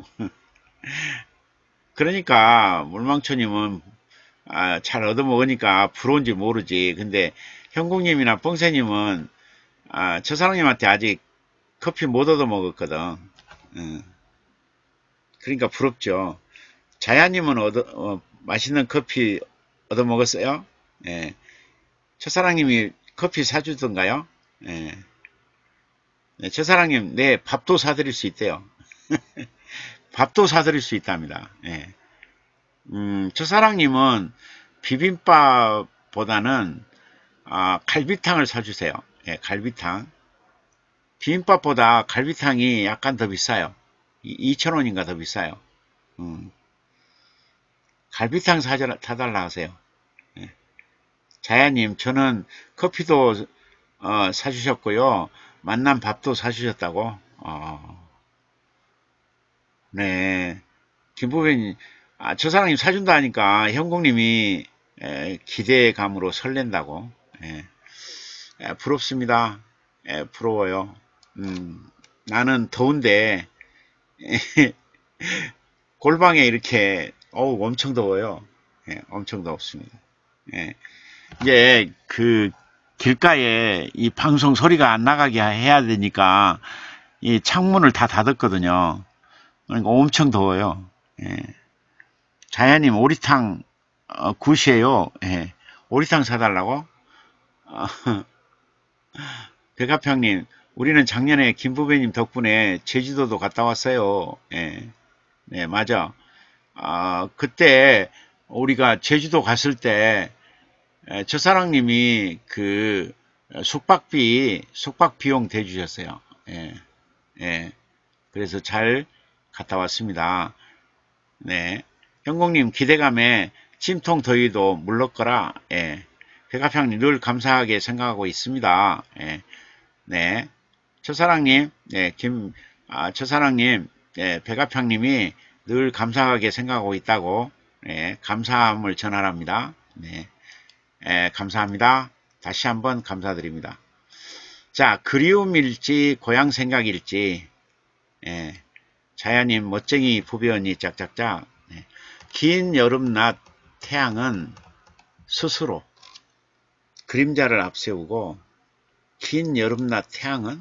그러니까, 물망초님은, 아, 잘 얻어먹으니까 부러운지 모르지. 근데, 형국님이나 뻥새님은, 아, 첫사랑님한테 아직 커피 못 얻어먹었거든. 응. 그러니까 부럽죠. 자야님은 얻어, 어, 맛있는 커피 얻어먹었어요? 예. 첫사랑님이 커피 사주던가요? 예. 네, 첫사랑님, 네, 밥도 사드릴 수 있대요. 밥도 사드릴 수 있답니다. 예. 음, 첫사랑님은 비빔밥보다는, 아, 갈비탕을 사주세요. 예, 갈비탕. 비빔밥보다 갈비탕이 약간 더 비싸요. 이천 원인가 더 비싸요. 음, 갈비탕 사달라, 사달라 하세요. 예. 자야님, 저는 커피도, 어, 사주셨고요. 만난 밥도 사주셨다고? 어, 네. 김부배님, 아, 저 사람님 사준다 하니까 형국님이 에, 기대감으로 설렌다고. 에, 에, 부럽습니다. 에, 부러워요. 음, 나는 더운데 에, 골방에 이렇게 어우 엄청 더워요. 예, 엄청 덥습니다. 예, 이제 그 길가에 이 방송 소리가 안 나가게 해야 되니까 이 창문을 다 닫았거든요. 그러니까 엄청 더워요. 예. 자야님 오리탕 어, 굿이에요. 예. 오리탕 사달라고? 어, 백합형님, 우리는 작년에 김부배님 덕분에 제주도도 갔다 왔어요. 예, 네, 맞아. 아, 그때 우리가 제주도 갔을 때 에, 첫사랑님이 그 숙박비, 숙박 비용 대주셨어요. 예, 예. 그래서 잘 갔다 왔습니다. 네. 형공님 기대감에 찜통 더위도 물렀거라. 예. 백합형님 늘 감사하게 생각하고 있습니다. 예. 네. 첫사랑님, 네, 김, 아, 첫사랑님, 네, 백합형님이 늘 감사하게 생각하고 있다고, 네, 감사함을 전하랍니다. 네, 예, 감사합니다. 다시 한번 감사드립니다. 자, 그리움일지, 고향 생각일지, 예, 자야님, 멋쟁이 부배 언니, 짝짝짝, 네, 긴 여름낮 태양은 스스로 그림자를 앞세우고, 긴 여름낮 태양은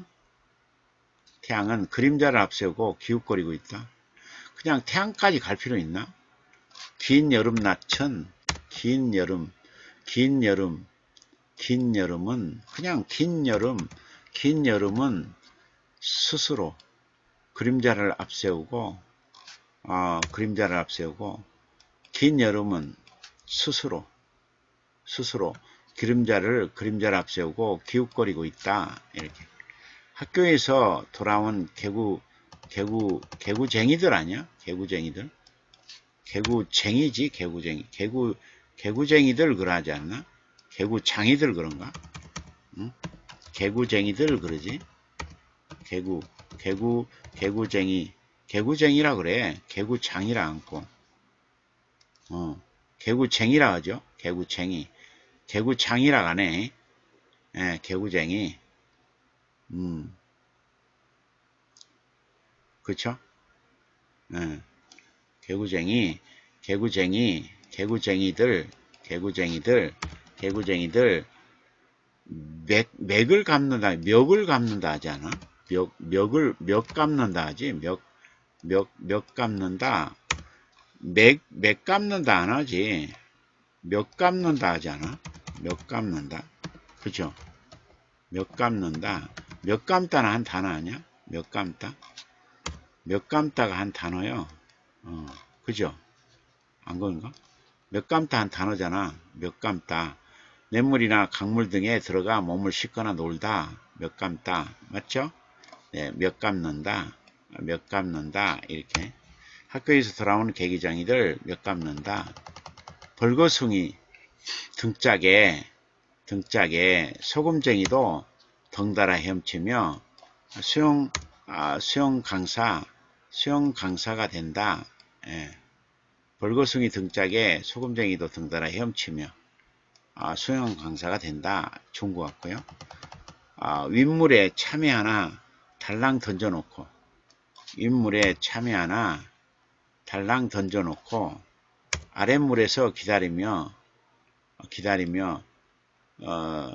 태양은 그림자를 앞세우고 기웃거리고 있다. 그냥 태양까지 갈 필요 있나? 긴 여름낮은 긴 여름, 긴 여름, 긴 여름은 그냥 긴 여름, 긴 여름은 스스로 그림자를 앞세우고, 어, 그림자를 앞세우고, 긴 여름은 스스로, 스스로 그림자를, 그림자를 앞세우고 기웃거리고 있다. 이렇게. 학교에서 돌아온 개구, 개구, 개구쟁이들 아니야? 개구쟁이들? 개구쟁이지, 개구쟁이. 개구, 개구쟁이들 그러지 않나? 개구장이들 그런가? 응? 개구쟁이들 그러지? 개구, 개구, 개구쟁이. 개구쟁이라 그래. 개구장이라 않고. 어, 개구쟁이라 하죠? 개구쟁이. 개구장이라 하네. 예, 개구쟁이. 음, 그쵸? 예. 개구쟁이, 개구쟁이, 개구쟁이들, 개구쟁이들, 개구쟁이들, 맥, 맥을 감는다, 멱을 감는다 하지 않아? 멱, 멱을, 멱 감는다 하지? 멱, 멱, 멱 감는다. 맥, 맥 감는다 안 하지? 멱 감는다 하지 않아? 멱 감는다. 그죠? 멱 감는다. 멱 감다는 한 단어 아니야? 멱 감다? 멱 감다가 한 단어요. 어, 그죠? 안 그런가? 몇 감다 한 단어잖아. 몇 감다. 냇물이나 강물 등에 들어가 몸을 씻거나 놀다. 몇 감다. 맞죠? 네, 몇 감는다. 몇 감는다. 이렇게. 학교에서 돌아오는 계기장이들 몇 감는다. 벌거숭이 등짝에 등짝에 소금쟁이도 덩달아 헤엄치며 수영 아, 수영 강사 수영 강사가 된다. 예. 벌거숭이 등짝에 소금쟁이도 등달아 헤엄치며 아, 수영 강사가 된다. 좋은 것 같고요. 아, 윗물에 참외 하나 달랑 던져놓고 윗물에 참외 하나 달랑 던져놓고 아랫물에서 기다리며 기다리며 어,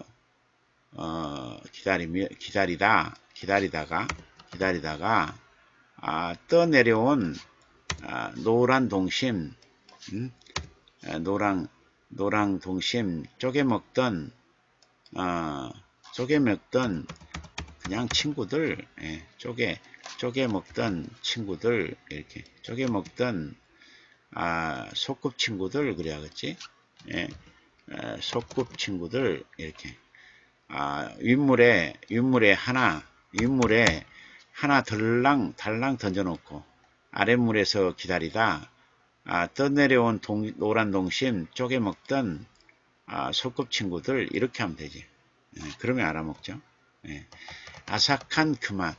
어, 기다리며 기다리다 기다리다가 기다리다가 아, 떠내려온 아, 노란 동심 음? 아, 노랑 노랑 동심 쪼개 먹던 어, 쪼개 먹던 그냥 친구들 예, 쪼개 쪼개 먹던 친구들 이렇게 쪼개 먹던 아, 소꿉 친구들 그래야겠지 예, 에, 소꿉 친구들 이렇게 아, 윗물에 윗물에 하나 윗물에 하나 덜랑 달랑 던져놓고 아랫물에서 기다리다 아, 떠내려온 동, 노란 동심 쪼개 먹던 아, 소꿉 친구들 이렇게 하면 되지. 예, 그러면 알아먹죠. 예. 아삭한 그 맛,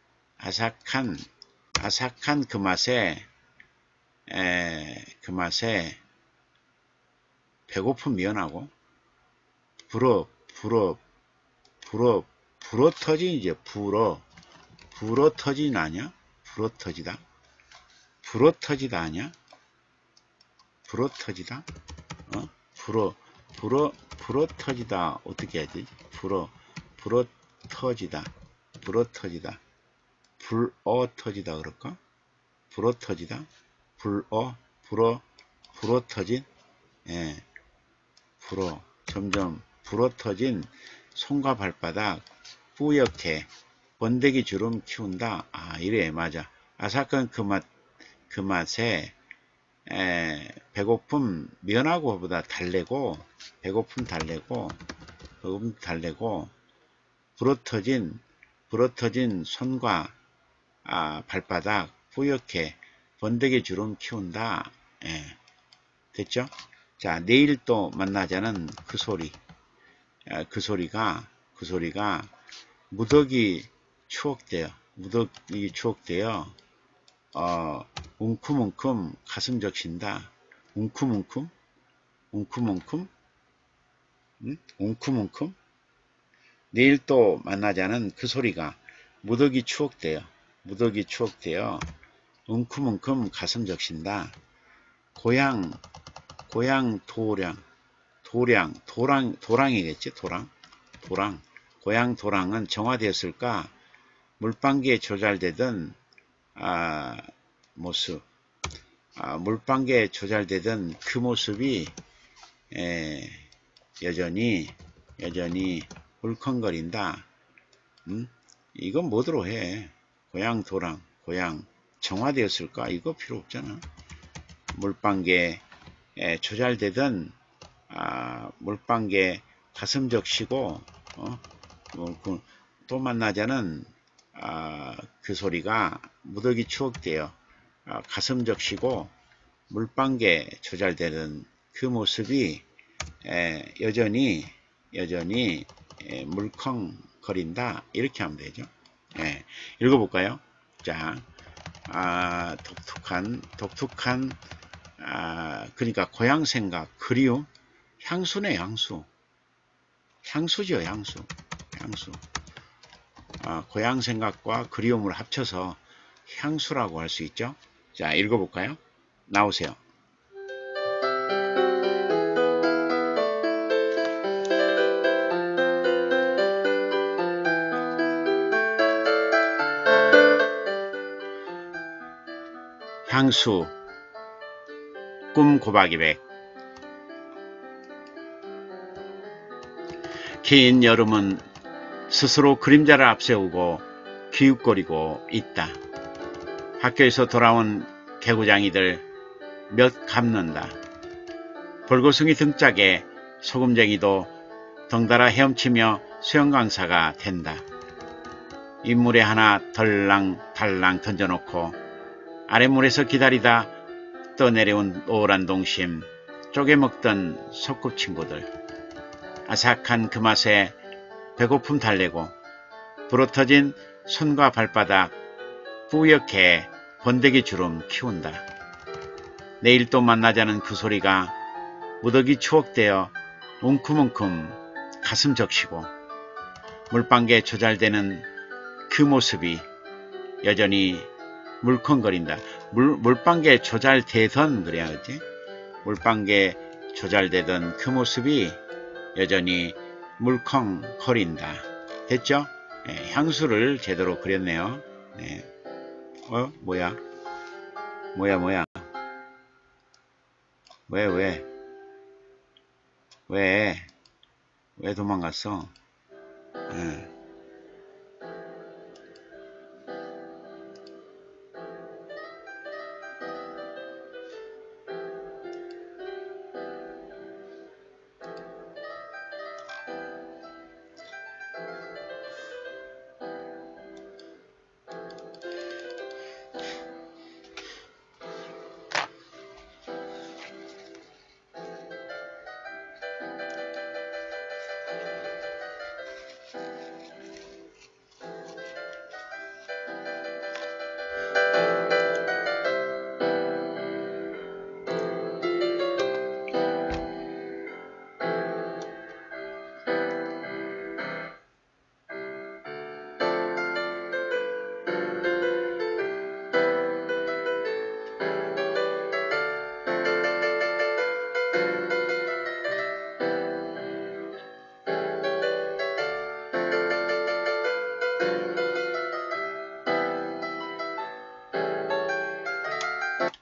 아삭한 아삭한 그 맛에 에, 그 맛에 배고픔 미연하고 불어 불어 불어 불어 터진 이제 불어 불어 터진 아냐? 불어 터지다 불어 터지다 아냐? 불어 터지다 어? 불어 불어 불어 터지다 어떻게 해야 되지? 불어 불어 터지다 불어 터지다 불어 터지다 그럴까? 불어 터지다 불어 불어 불어 터진 예 불어 점점 불어 터진 손과 발바닥 뿌옇게 번데기 주름 키운다. 아, 이래, 맞아. 아삭한 그 맛, 그 맛에, 에, 배고픔, 면하고 보다 달래고, 배고픔 달래고, 배고픔 달래고, 불어터진, 불어터진 손과, 아, 발바닥 뿌옇게 번데기 주름 키운다. 예, 됐죠? 자, 내일 또 만나자는 그 소리. 에, 그 소리가, 그 소리가, 무더기 추억되어, 무더기 추억되어, 어, 웅큼웅큼 가슴 적신다. 웅큼웅큼? 웅큼웅큼? 응? 웅큼웅큼? 내일 또 만나자는 그 소리가 무더기 추억되어, 무더기 추억되어, 웅큼웅큼 가슴 적신다. 고향, 고향 도량, 도량, 도랑, 도랑이겠지, 도랑? 도랑. 고향 도랑은 정화되었을까? 물방개에 조잘되던, 아, 모습, 아, 물방개에 조잘되던 그 모습이, 에, 여전히, 여전히 울컹거린다. 음? 이건 뭐더러 해? 고향 도랑, 고향, 정화되었을까? 이거 필요 없잖아. 물방개에 조잘되던, 아, 물방개 가슴 적시고, 어? 어, 그, 또 만나자는, 아, 그 소리가 무더기 추억되어, 아, 가슴 적시고, 물방개 조잘되는 그 모습이, 에, 여전히, 여전히, 에, 물컹거린다. 이렇게 하면 되죠. 예, 읽어볼까요? 자, 아, 독특한, 독특한, 아, 그러니까 고향 생각, 그리움, 향수네, 향수. 향수죠, 향수. 향수. 아, 고향 생각과 그리움을 합쳐서 향수라고 할 수 있죠. 자, 읽어볼까요? 나오세요. 향수, 꿈 고박이백. 긴 여름은 스스로 그림자를 앞세우고 기웃거리고 있다. 학교에서 돌아온 개구장이들 몇 감는다. 벌거숭이 등짝에 소금쟁이도 덩달아 헤엄치며 수영 강사가 된다. 인물에 하나 덜랑달랑 던져놓고 아랫물에서 기다리다 떠내려온 오란 동심 쪼개먹던 소꿉친구들. 아삭한 그 맛에 배고픔 달래고 불어터진 손과 발바닥 뿌옇게 번데기 주름 키운다. 내일 또 만나자는 그 소리가 무더기 추억되어 웅큼웅큼 가슴 적시고 물방개에 조잘되는 그 모습이 여전히 물컹거린다. 물, 물방개에 조잘되던 그래야 그지? 물방개에 조잘되던 그 모습이 여전히 물컹거린다. 됐죠? 네, 향수를 제대로 그렸네요. 네. 어? 뭐야? 뭐야 뭐야? 왜 왜? 왜? 왜 도망갔어? 네.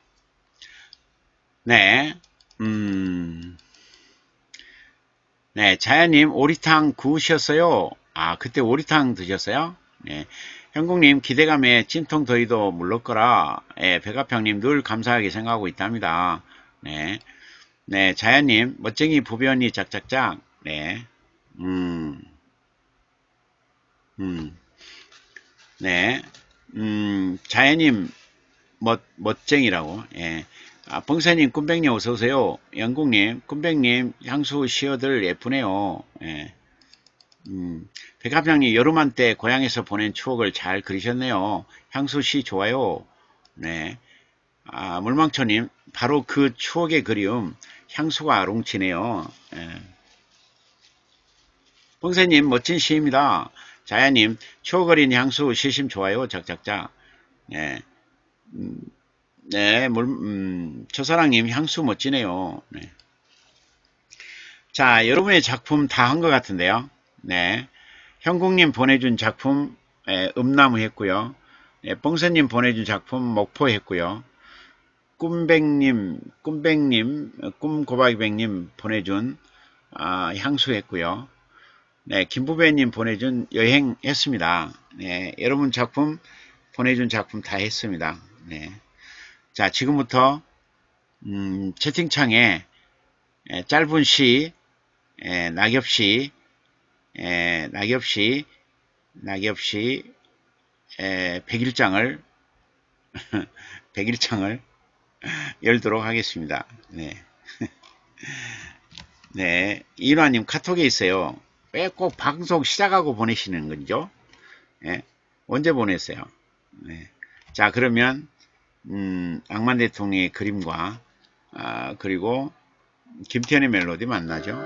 네, 음, 네, 네, 자연님 오리탕 구우셨어요? 아, 그때 오리탕 드셨어요? 네. 형국님 기대감에 찜통 더위도 물렀 거라. 예, 백아평님 늘 감사하게 생각하고 있답니다. 네. 네, 자연님 멋쟁이 부변이 짝짝짝. 네. 음. 음. 네. 음, 자연님 멋, 멋쟁이라고. 예. 아, 봉사님, 꿈백님 어서오세요. 영국님, 꿈백님, 향수 시어들 예쁘네요. 예. 음, 백합장님, 여름 한때 고향에서 보낸 추억을 잘 그리셨네요. 향수 시 좋아요. 네. 아, 물망초님, 바로 그 추억의 그리움, 향수가 아롱치네요. 예. 봉사님, 멋진 시입니다. 자야님, 추억 어린 향수 시심 좋아요. 작작작. 예. 음, 네, 물, 음, 초사랑님 향수 멋지네요. 네. 자, 여러분의 작품 다 한 것 같은데요. 네. 형국님 보내준 작품, 예, 음나무 했고요. 예, 뽕선님 보내준 작품 목포 했고요. 꿈백님, 꿈백님, 꿈고박이백님 보내준, 아, 향수 했고요. 네, 김부배님 보내준 여행 했습니다. 네, 여러분 작품, 보내준 작품 다 했습니다. 네. 자, 지금부터 음, 채팅창에 에, 짧은 시, 에, 낙엽시, 에, 낙엽시, 낙엽시 에, 백일장을 백일장을 열도록 하겠습니다. 네, 네, 이인화님 카톡에 있어요. 왜 꼭 방송 시작하고 보내시는 건죠? 네, 언제 보냈어요? 네. 자, 그러면 음, 낭만 대통령의 그림과 아, 그리고 김태현의 멜로디 만나죠.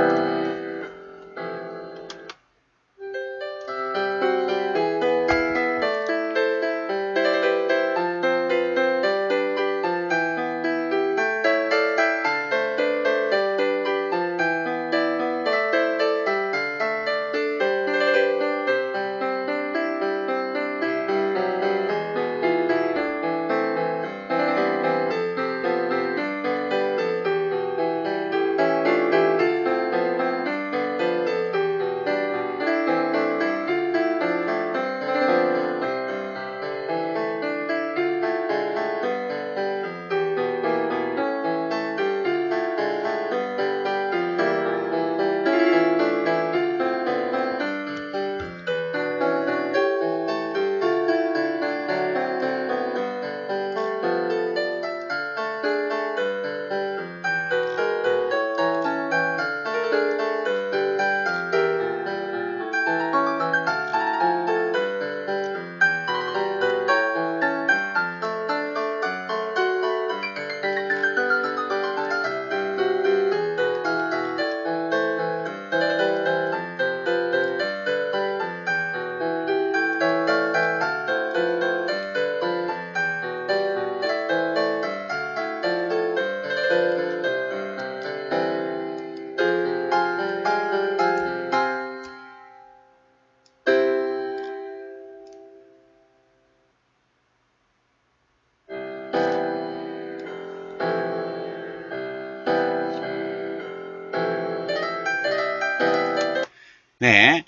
네,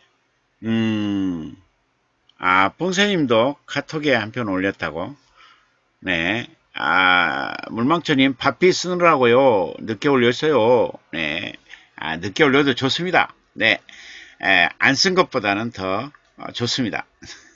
음, 아, 뽕새님도 카톡에 한 편 올렸다고. 네, 아, 물망초님 바삐 쓰느라고요. 늦게 올렸어요. 네, 아, 늦게 올려도 좋습니다. 네, 안 쓴 것보다는 더 어, 좋습니다.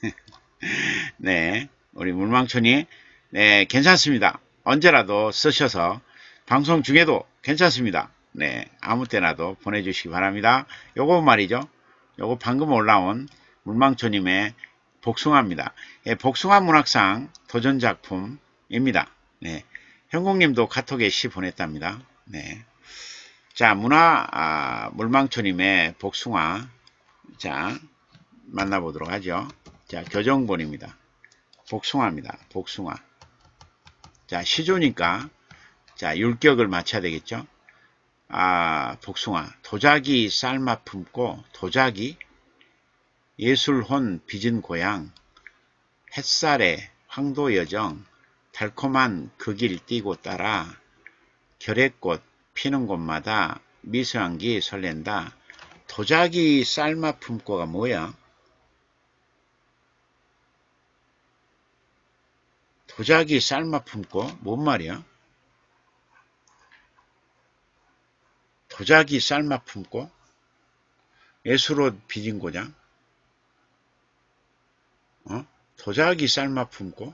네, 우리 물망초님, 네, 괜찮습니다. 언제라도 쓰셔서 방송 중에도 괜찮습니다. 네, 아무 때나도 보내주시기 바랍니다. 요거 말이죠. 요거 방금 올라온 물망초님의 복숭아입니다. 예, 복숭아 문학상 도전작품입니다. 네, 형국님도 카톡에 시 보냈답니다. 네, 자, 문화, 아, 물망초님의 복숭아. 자, 만나보도록 하죠. 자, 교정본입니다. 복숭아입니다. 복숭아. 자, 시조니까, 자, 율격을 맞춰야 되겠죠. 아, 복숭아. 도자기 쌀맛 품고, 도자기, 예술혼 빚은 고향, 햇살에 황도여정, 달콤한 그 길 뛰고 따라, 결의꽃 피는 곳마다 미소향기 설렌다. 도자기 삶아 품고가 뭐야? 도자기 삶아 품고? 뭔 말이야? 도자기 삶아 품고? 예술옷 빚은 고장? 어? 도자기 삶아 품고?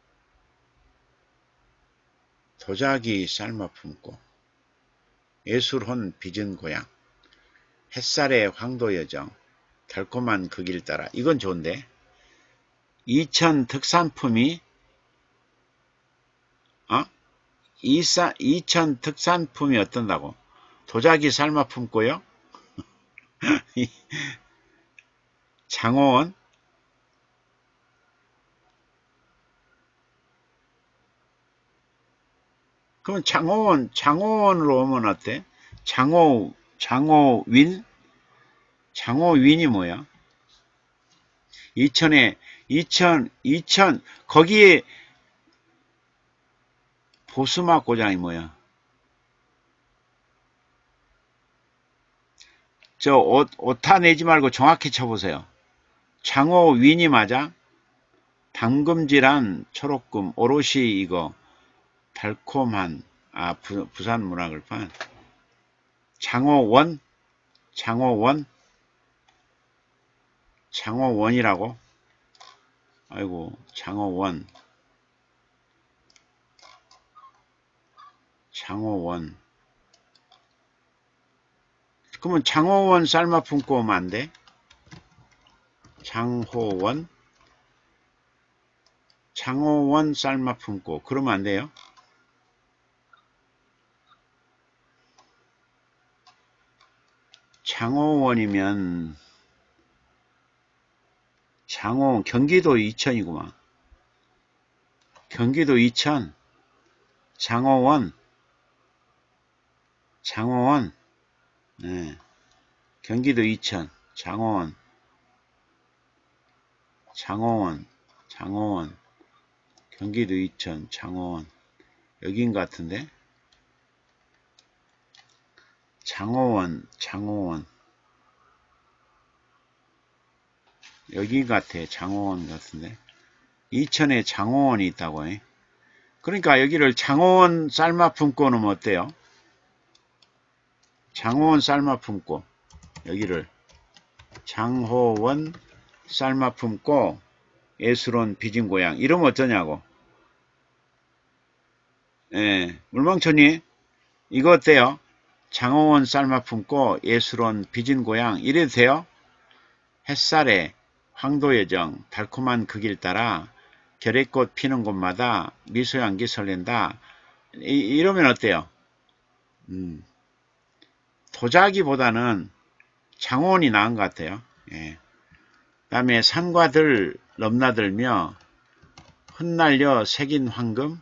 도자기 삶아 품고? 예술혼 빚은 고향? 햇살의 황도여정? 달콤한 그 길 따라. 이건 좋은데. 이천 특산품이 어? 이사, 이천 특산품이 어떤다고? 도자기 삶아 품고요? 장호원? 그럼 장호원, 장호원으로 오면 어때? 장호, 장호윈? 장호윈이 뭐야? 이천에, 이천, 이천, 거기에 보스막 고장이 뭐야? 저 옷, 오타 내지 말고 정확히 쳐보세요. 장호윈이 맞아? 당금질한 초록금, 오롯이 이거, 달콤한, 아, 부, 부산 문화글판. 장호원? 장호원? 장호원이라고? 아이고, 장호원. 장호원. 그러면 장호원 삶아 품고 오면 안 돼? 장호원? 장호원 삶아 품고. 그러면 안 돼요? 장호원이면, 장호, 경기도 이천이구만. 경기도 이천. 장호원. 장호원. 네. 경기도 이천. 장호원. 장호원. 장호원. 경기도 이천. 장호원. 여긴 같은데? 장호원. 장호원. 여기 같아. 장호원 같은데? 이천에 장호원이 있다고 해. 그러니까 여기를 장호원 삶아 품고 놓으면 어때요? 장호원 삶아 품고. 여기를 장호원 삶아 품고 예술원 빚은 고향. 이러면 어떠냐고. 예, 물망천이 이거 어때요? 장호원 삶아 품고 예술원 빚은 고향. 이래도 돼요? 햇살에 황도여정 달콤한 그 길 따라 결의꽃 피는 곳마다 미소향기 설렌다. 이, 이러면 어때요? 음, 도자기보다는 장호원이 나은 것 같아요. 예. 그 다음에 산과 들 넘나들며 흩날려 새긴 황금.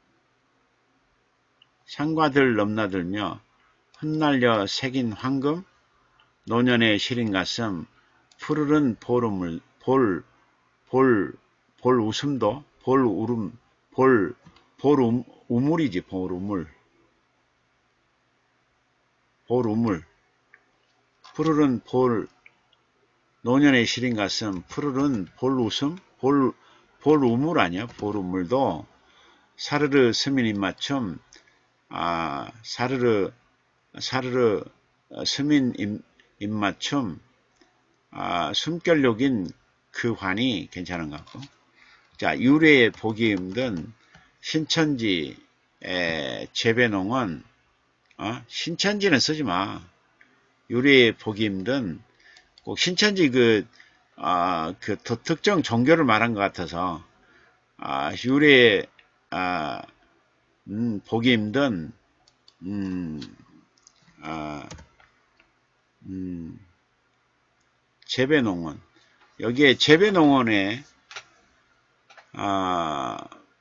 산과 들 넘나들며 흩날려 새긴 황금. 노년의 시린 가슴 푸르른 볼음을 볼, 볼, 볼 웃음도 볼 울음 볼, 볼 음, 우물이지 볼 우물 볼 우물 푸르른 볼 노년의 시린 가슴 푸르른 볼 웃음 볼, 볼 우물 아니야 볼 우물도 사르르 스민 입맞춤 아 사르르 사르르 스민 입, 입맞춤 아, 숨결록인 그 환이 괜찮은 것 같고. 자, 유래에 보기 힘든 신천지 에, 재배농은 어? 신천지는 쓰지 마. 유래에 보기 힘든 꼭 신천지 그, 아, 그 특정 종교를 말한 것 같아서 아, 유래에 아, 음, 보기 힘든 음, 아, 음, 재배농원 여기에 재배농원에 아,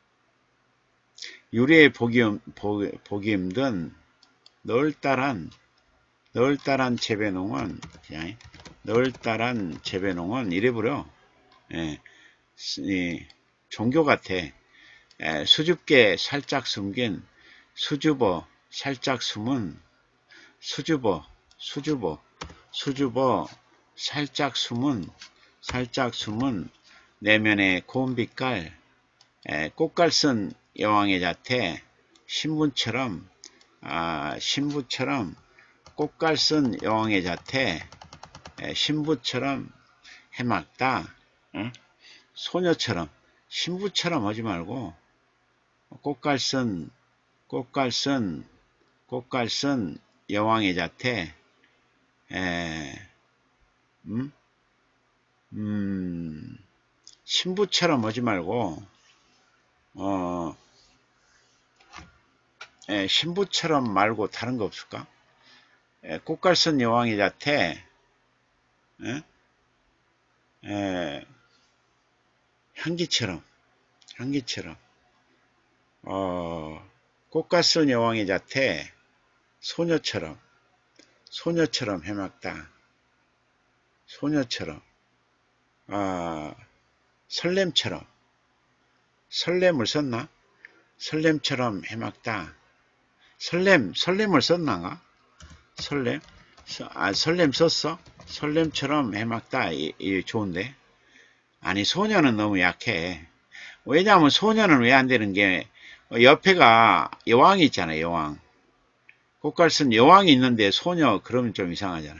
유래에 보기, 보기, 보기 힘든 널따란 널따란 재배농원 그냥 널따란 재배농원 이래버려. 예, 이, 종교 같아. 예, 수줍게 살짝 숨긴 수줍어 살짝 숨은 수줍어 수줍어 수줍어 살짝 숨은 살짝 숨은 내면의 고운 빛깔, 에, 꽃갈 쓴 여왕의 자태, 신부처럼 아, 신부처럼 꽃갈 쓴 여왕의 자태, 에, 신부처럼 해맑다. 응? 소녀처럼, 신부처럼 하지 말고 꽃갈 쓴 꽃갈 쓴 꽃갈 쓴 여왕의 자태, 에, 음? 음, 신부처럼 하지 말고 어, 에, 신부처럼 말고 다른 거 없을까? 에, 꽃갈 쓴 여왕의 자태, 에? 에, 향기처럼 향기처럼 어, 꽃갈 쓴 여왕의 자태, 소녀처럼 소녀처럼 해맑다. 소녀처럼 아, 설렘처럼 설렘을 썼나? 설렘처럼 해맑다. 설렘 설렘을 썼나가? 설렘 아, 설렘 썼어? 설렘처럼 해맑다. 이, 이 좋은데. 아니, 소녀는 너무 약해. 왜냐하면 소녀는 왜 안 되는 게 옆에가 여왕이 있잖아. 여왕. 꽃갈 쓴 여왕이 있는데 소녀 그러면 좀 이상하잖아.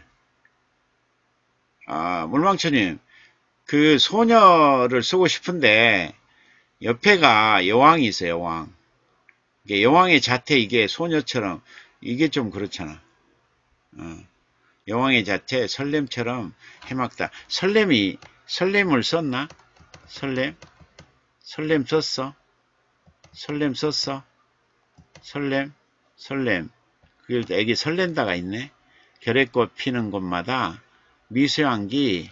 아, 물망초님, 그 소녀를 쓰고 싶은데 옆에가 여왕이 있어요. 여왕. 이게 여왕의 자태, 이게 소녀처럼 이게 좀 그렇잖아. 어. 여왕의 자태, 설렘처럼 해맑다. 설렘이 설렘을 썼나? 설렘? 설렘 썼어? 설렘 썼어? 설렘? 설렘. 그 애기 설렌다가 있네. 결의꽃 피는 곳마다 미소향기,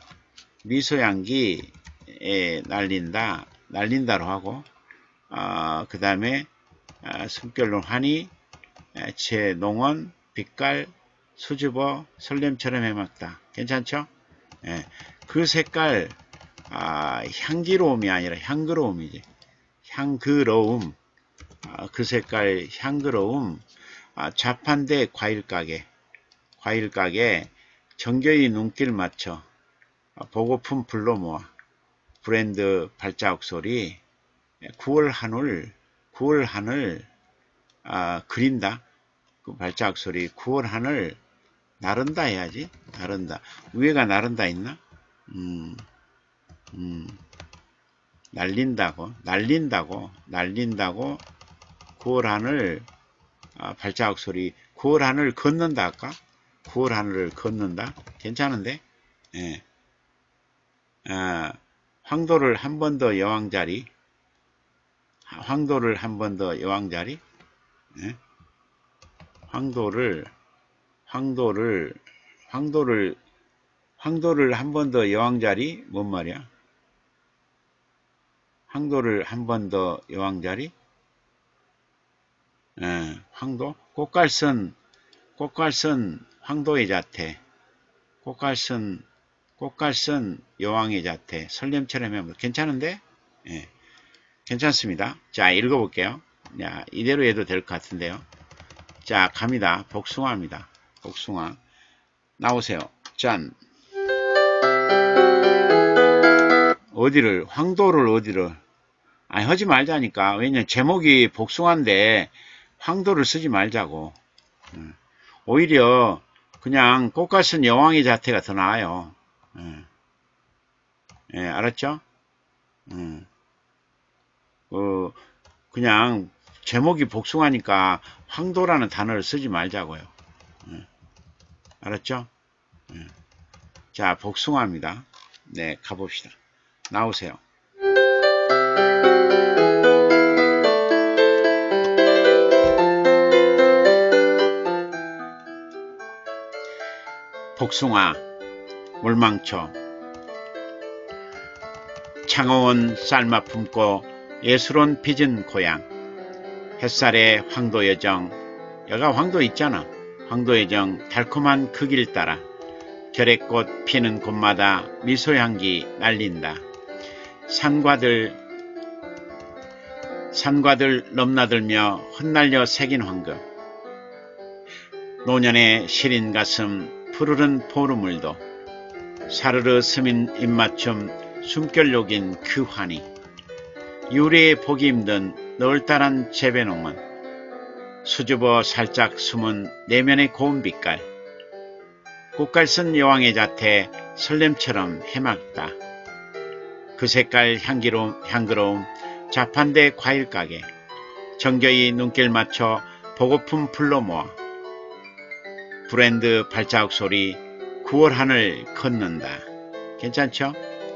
미소향기에 날린다, 날린다로 하고, 어, 그 다음에 어, 숨결로 하니, 제 농원, 빛깔, 수줍어, 설렘처럼 해맑다. 괜찮죠? 예, 그 색깔, 아, 향기로움이 아니라 향그로움이지. 향그러움. 아, 그 색깔 향그러움. 아, 좌판대 과일가게. 과일가게 정겨이 눈길 맞춰. 아, 보고품 불러 모아. 브랜드 발자국 소리. 구월 하늘, 구월 하늘, 아, 그린다. 그 발자국 소리. 구월 하늘, 나른다 해야지. 나른다. 위에가 나른다 있나? 음, 음, 날린다고, 날린다고, 날린다고, 구월 하늘, 아, 발자국 소리, 구월 하늘 걷는다 할까? 구월 하늘을 걷는다? 괜찮은데? 예. 아, 황도를 한 번 더 여왕자리, 황도를 한 번 더 여왕자리, 예? 황도를, 황도를, 황도를, 황도를 한 번 더 여왕자리? 뭔 말이야? 황도를 한 번 더 여왕자리? 예, 황도? 꽃갈선, 꽃갈선 황도의 자태, 꽃갈선, 꽃갈선 여왕의 자태, 설렘처럼 해보면 괜찮은데? 예, 괜찮습니다. 자, 읽어볼게요. 야, 이대로 해도 될 것 같은데요. 자, 갑니다. 복숭아입니다. 복숭아. 나오세요. 짠. 어디를, 황도를 어디를. 아니, 하지 말자니까. 왜냐면 제목이 복숭아인데, 황도를 쓰지 말자고. 오히려, 그냥 꽃갈 쓴 여왕의 자태가 더 나아요. 예, 예, 알았죠? 음. 어, 그냥, 제목이 복숭아니까, 황도라는 단어를 쓰지 말자고요. 예, 알았죠? 예. 자, 복숭아입니다. 네, 가봅시다. 나오세요. 복숭아, 물망초. 창어원 삶아 품고 예술원 빚은 고향. 햇살의 황도여정. 여가 황도 있잖아. 황도여정 달콤한 그 길 따라 결의꽃 피는 곳마다 미소향기 날린다. 산과들 산과들 넘나들며 흩날려 새긴 황금. 노년의 시린 가슴 푸르른 포르물도 사르르 스민 입맞춤 숨결 녹인 그 환희 유리에 보기 힘든 널따란 재배농은 수줍어 살짝 숨은 내면의 고운 빛깔 꽃갈 쓴 여왕의 자태 설렘처럼 해맑다. 그 색깔 향기로움, 향그러움 자판대 과일가게 정겨이 눈길 맞춰 보고품 불러 모아 브랜드 발자국 소리 구월 하늘 걷는다. 괜찮죠?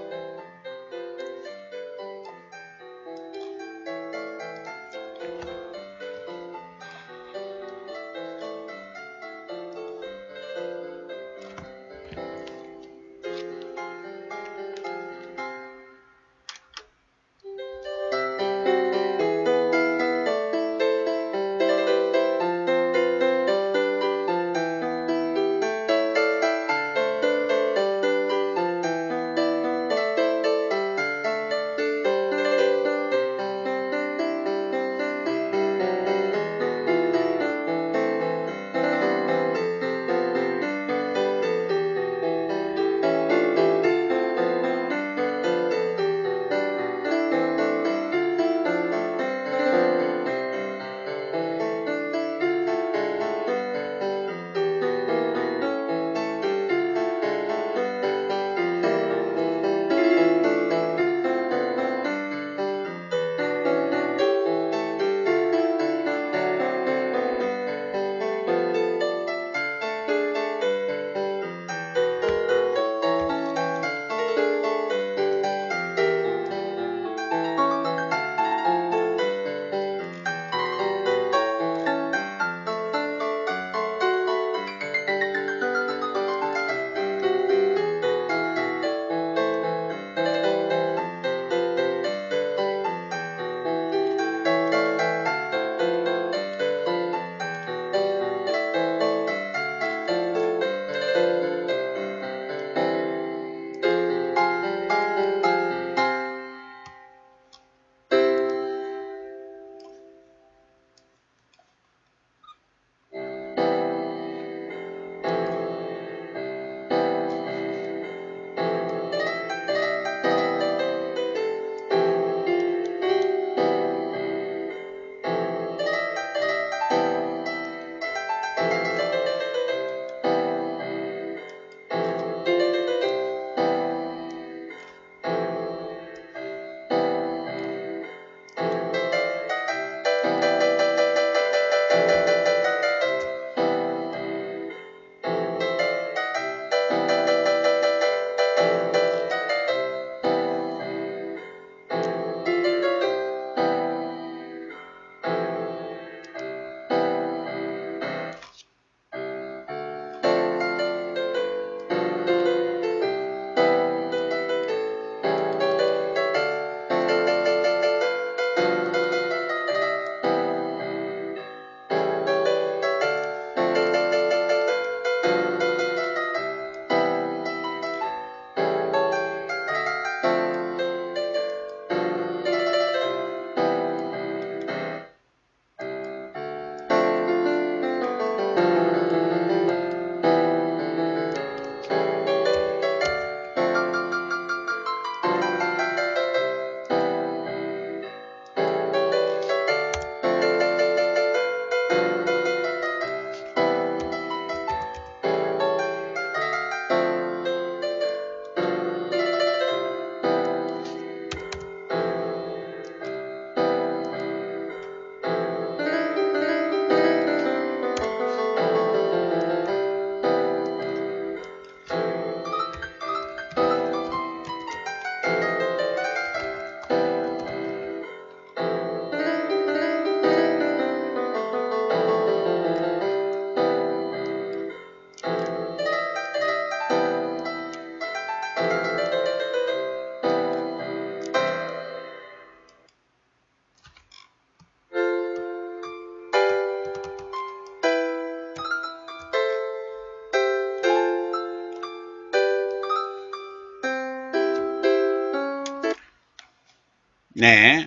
네,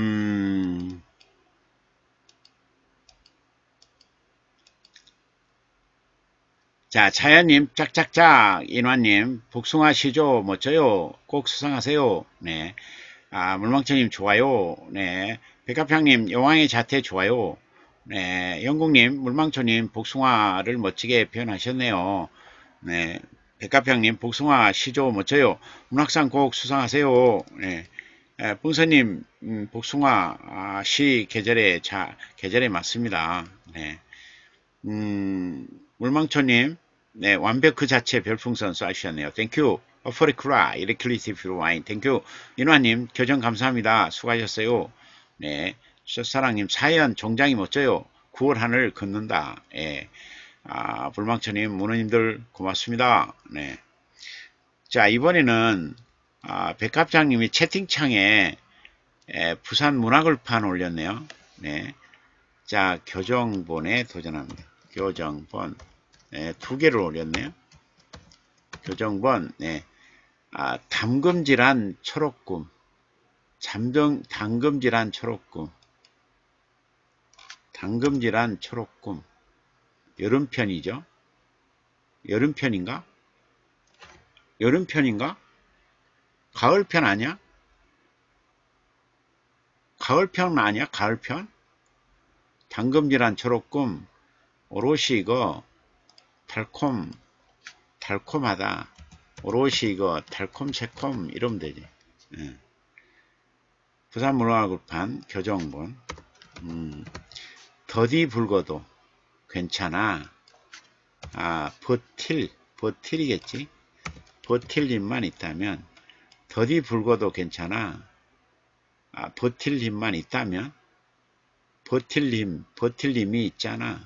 음, 자, 차연님, 짝짝짝, 인화님, 복숭아 시조 멋져요. 꼭 수상하세요. 네. 아, 물망초님, 좋아요. 네. 백합향님, 여왕의 자태 좋아요. 네. 영국님, 물망초님, 복숭아를 멋지게 표현하셨네요. 네. 백합향님, 복숭아 시조 멋져요. 문학상 꼭 수상하세요. 네. 에, 뿡서님, 음, 복숭아 아, 시 계절에 자 계절에 맞습니다. 네. 음, 물망초님, 네, 완벽 그 자체 별풍선 쏴주셨네요. 땡큐. 어퍼리크라, 이레클리티브 와인, 땡큐. 인화님, 교정 감사합니다. 수고하셨어요. 네, 첫사랑님, 사연, 종장이 멋져요. 구월 하늘 걷는다. 예. 아, 불망초님, 문호님들 고맙습니다. 네. 자, 이번에는, 아, 백합장님이 채팅창에 에, 부산 문화글판 올렸네요. 네. 자, 교정본에 도전합니다. 교정본. 네, 두 개를 올렸네요. 교정본, 네. 아, 담금질한 초록꿈. 잠정, 담금질한 초록꿈. 담금질한 초록꿈. 여름편이죠. 여름편인가? 여름편인가? 가을편 아니야? 가을편 아니야? 가을편? 담금질한 초록꿈. 오롯이 이거 달콤, 달콤하다. 오롯이 이거 달콤, 새콤 이러면 되지. 예. 부산문화글판 교정본. 음, 더디 불거도 괜찮아. 아, 버틸, 버틸이겠지? 버틸 힘만 있다면, 더디 불거도 괜찮아. 아, 버틸 힘만 있다면, 버틸 힘, 버틸 힘이 있잖아.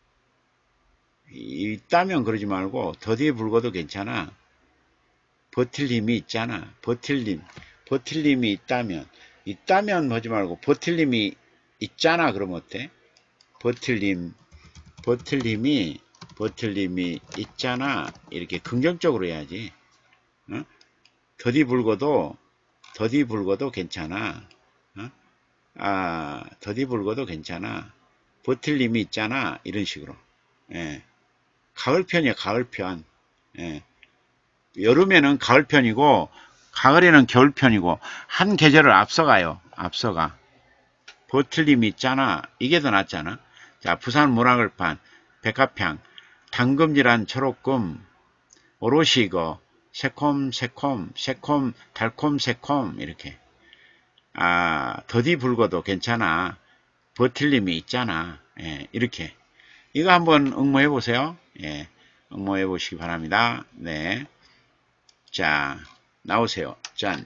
있다면 그러지 말고, 더디 불거도 괜찮아. 버틸 힘이 있잖아. 버틸 힘, 버틸 힘이 있다면, 있다면 하지 말고, 버틸 힘이 있잖아. 그러면 어때? 버틸 힘, 버틸 힘이, 버틸 힘이 있잖아. 이렇게 긍정적으로 해야지. 어? 더디 불고도, 더디 불고도 괜찮아. 어? 아, 더디 불고도 괜찮아. 버틸 힘이 있잖아. 이런 식으로. 예. 가을편이야, 가을편. 예. 여름에는 가을편이고, 가을에는 겨울편이고, 한 계절을 앞서가요. 앞서가. 버틸 힘이 있잖아. 이게 더 낫잖아. 자, 부산 문화글판, 백합향, 당금질한 초록금, 오롯이 이거, 새콤, 새콤, 새콤, 달콤, 새콤, 이렇게. 아, 더디 불고도 괜찮아. 버틸 힘이 있잖아. 예, 이렇게. 이거 한번 응모해 보세요. 예, 응모해 보시기 바랍니다. 네. 자, 나오세요. 짠.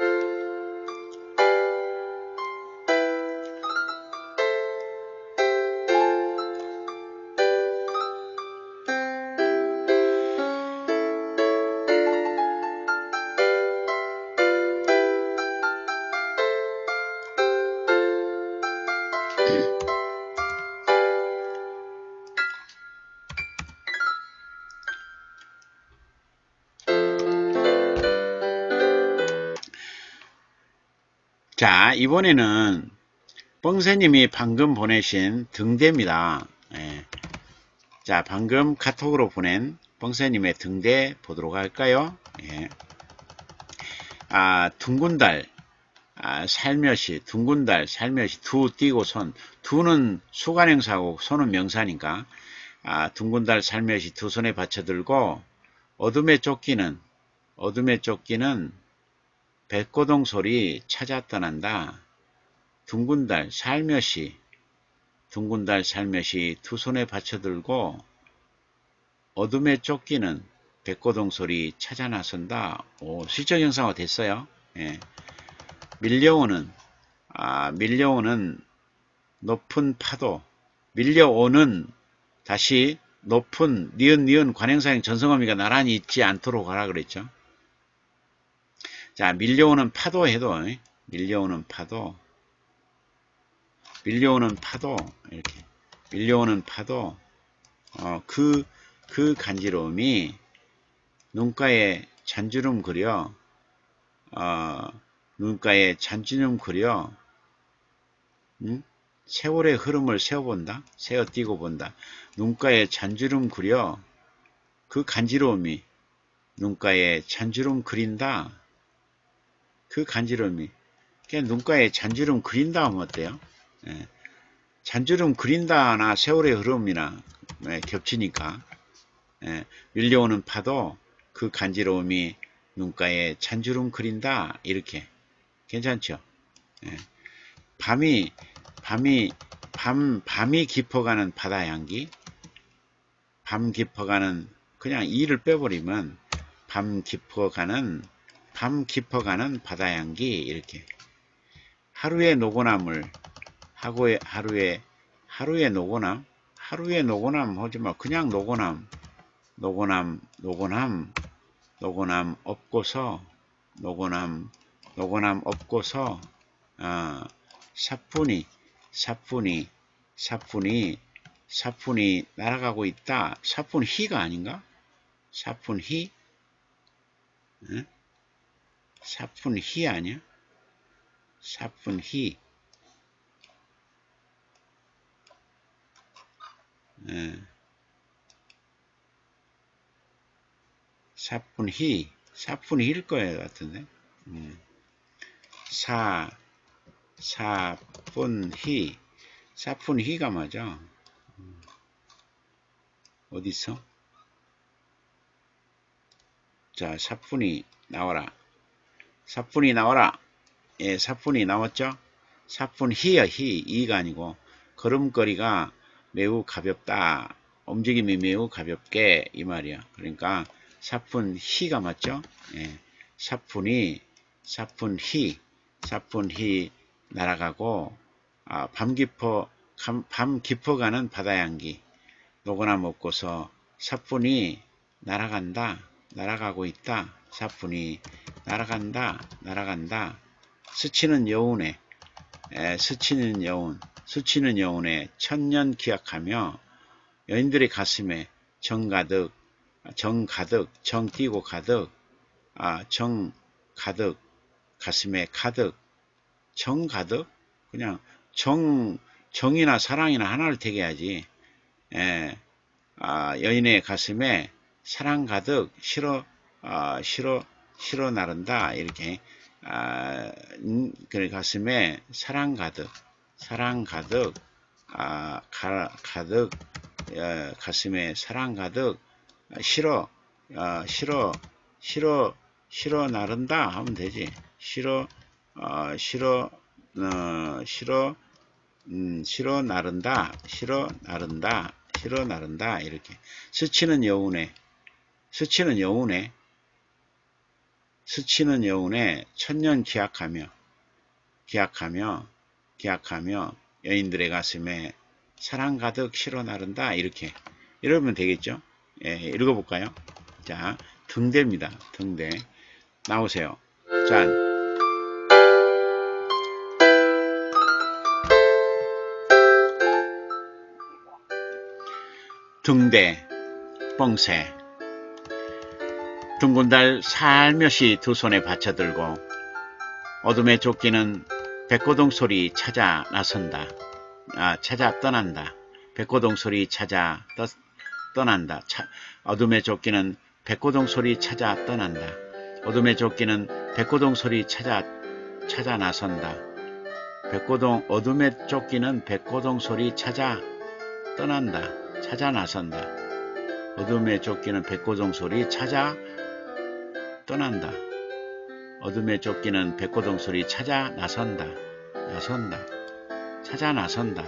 자, 이번에는 뻥새님이 방금 보내신 등대입니다. 예. 자, 방금 카톡으로 보낸 뻥새님의 등대 보도록 할까요? 예. 아, 둥근달, 아, 살며시, 둥근달, 살며시, 두 띄고 손. 두는 수간행사고 손은 명사니까, 아, 둥근달, 살며시 두 손에 받쳐들고, 어둠에 쫓기는, 어둠에 쫓기는 백고동 소리 찾아 떠난다. 둥근달, 살며시, 둥근달, 살며시 두 손에 받쳐들고, 어둠에 쫓기는 백고동 소리 찾아 나선다. 오, 시적 형상화 됐어요. 예. 밀려오는, 아, 밀려오는 높은 파도, 밀려오는 다시 높은 니은 니은 관행사형 전성어미가 나란히 있지 않도록 하라 그랬죠. 자, 밀려오는 파도 해도, 밀려오는 파도, 밀려오는 파도, 이렇게, 밀려오는 파도, 어, 그, 그 간지러움이 눈가에 잔주름 그려, 어, 눈가에 잔주름 그려, 음? 세월의 흐름을 세어본다? 세어띄고 본다. 눈가에 잔주름 그려, 그 간지러움이 눈가에 잔주름 그린다. 그 간지러움이. 그냥 눈가에 잔주름 그린다 하면 어때요? 예. 잔주름 그린다나 세월의 흐름이나 예, 겹치니까 예, 밀려오는 파도 그 간지러움이 눈가에 잔주름 그린다. 이렇게 괜찮죠? 예. 밤이 밤이 밤 밤이 깊어가는 바다 향기. 밤 깊어가는 그냥 이를 빼버리면 밤 깊어가는 밤 깊어가는 바다 향기. 이렇게 하루의 노고남을 하루에 하루에 하루의 노고남 하루의 노고남 하지마. 그냥 노고남 노고남 노고남 노고남 없고서 노고남 노고남 없고서 어, 사뿐히 사뿐히 사뿐히 사뿐히 날아가고 있다. 사뿐히가 아닌가? 사뿐히 응? 사뿐히 아니야? 사뿐히 응. 사뿐히 사뿐히일 거예요 같은데. 응. 사 사뿐히 사뿐히가 맞아. 어디서? 자, 사뿐히 나와라. 사뿐히 나와라. 예, 사뿐히 나왔죠? 사뿐히야, 히, 이가 아니고 걸음걸이가 매우 가볍다. 움직임이 매우 가볍게 이 말이야. 그러니까 사뿐히가 맞죠? 예, 사뿐히 사뿐히 사뿐히 날아가고 아, 밤 깊어 밤 깊어가는 바다 향기. 노거나 먹고서 사뿐히 날아간다. 날아가고 있다. 사뿐히 날아간다. 날아간다. 스치는 여운에 에, 스치는 여운 스치는 여운에 천년 기약하며 여인들의 가슴에 정 가득 정 가득 정 띄고 가득 아, 정 가득 가슴에 가득 정 가득 그냥 정 정이나 사랑이나 하나를 택해야지. 에, 아, 여인의 가슴에 사랑 가득 실어 아, 실어 실어 나른다. 이렇게 아, 음, 그 가슴에 사랑 가득 사랑 가득 아, 가, 가득 어, 가슴에 사랑 가득 실어 어, 실어 실어 실어 나른다 하면 되지. 실어 어, 실어 어, 실어 음, 실어 나른다 실어 나른다 실어 나른다. 이렇게 스치는 여운에 스치는 여운에 스치는 여운에 천년 기약하며 기약하며 기약하며 여인들의 가슴에 사랑 가득 실어 나른다. 이렇게 이러면 되겠죠. 예, 읽어볼까요? 자, 등대입니다. 등대 나오세요. 짠. 등대 뻥새 둥근 달 살며시 두 손에 받쳐들고 어둠에 쫓기는 백고동 소리 찾아 나선다. 아, 찾아 떠난다. 백고동 소리 찾아 떠, 떠난다. 차, 어둠에 쫓기는 백고동 소리 찾아 떠난다. 어둠에 쫓기는 백고동 소리 찾아 찾아 나선다. 백고동 어둠에 쫓기는 백고동 소리 찾아 떠난다. 찾아 나선다. 어둠에 쫓기는 백고동 소리 찾아 떠난다. 어둠에 쫓기는 백고동 소리 찾아 나선다. 나선다. 찾아 나선다.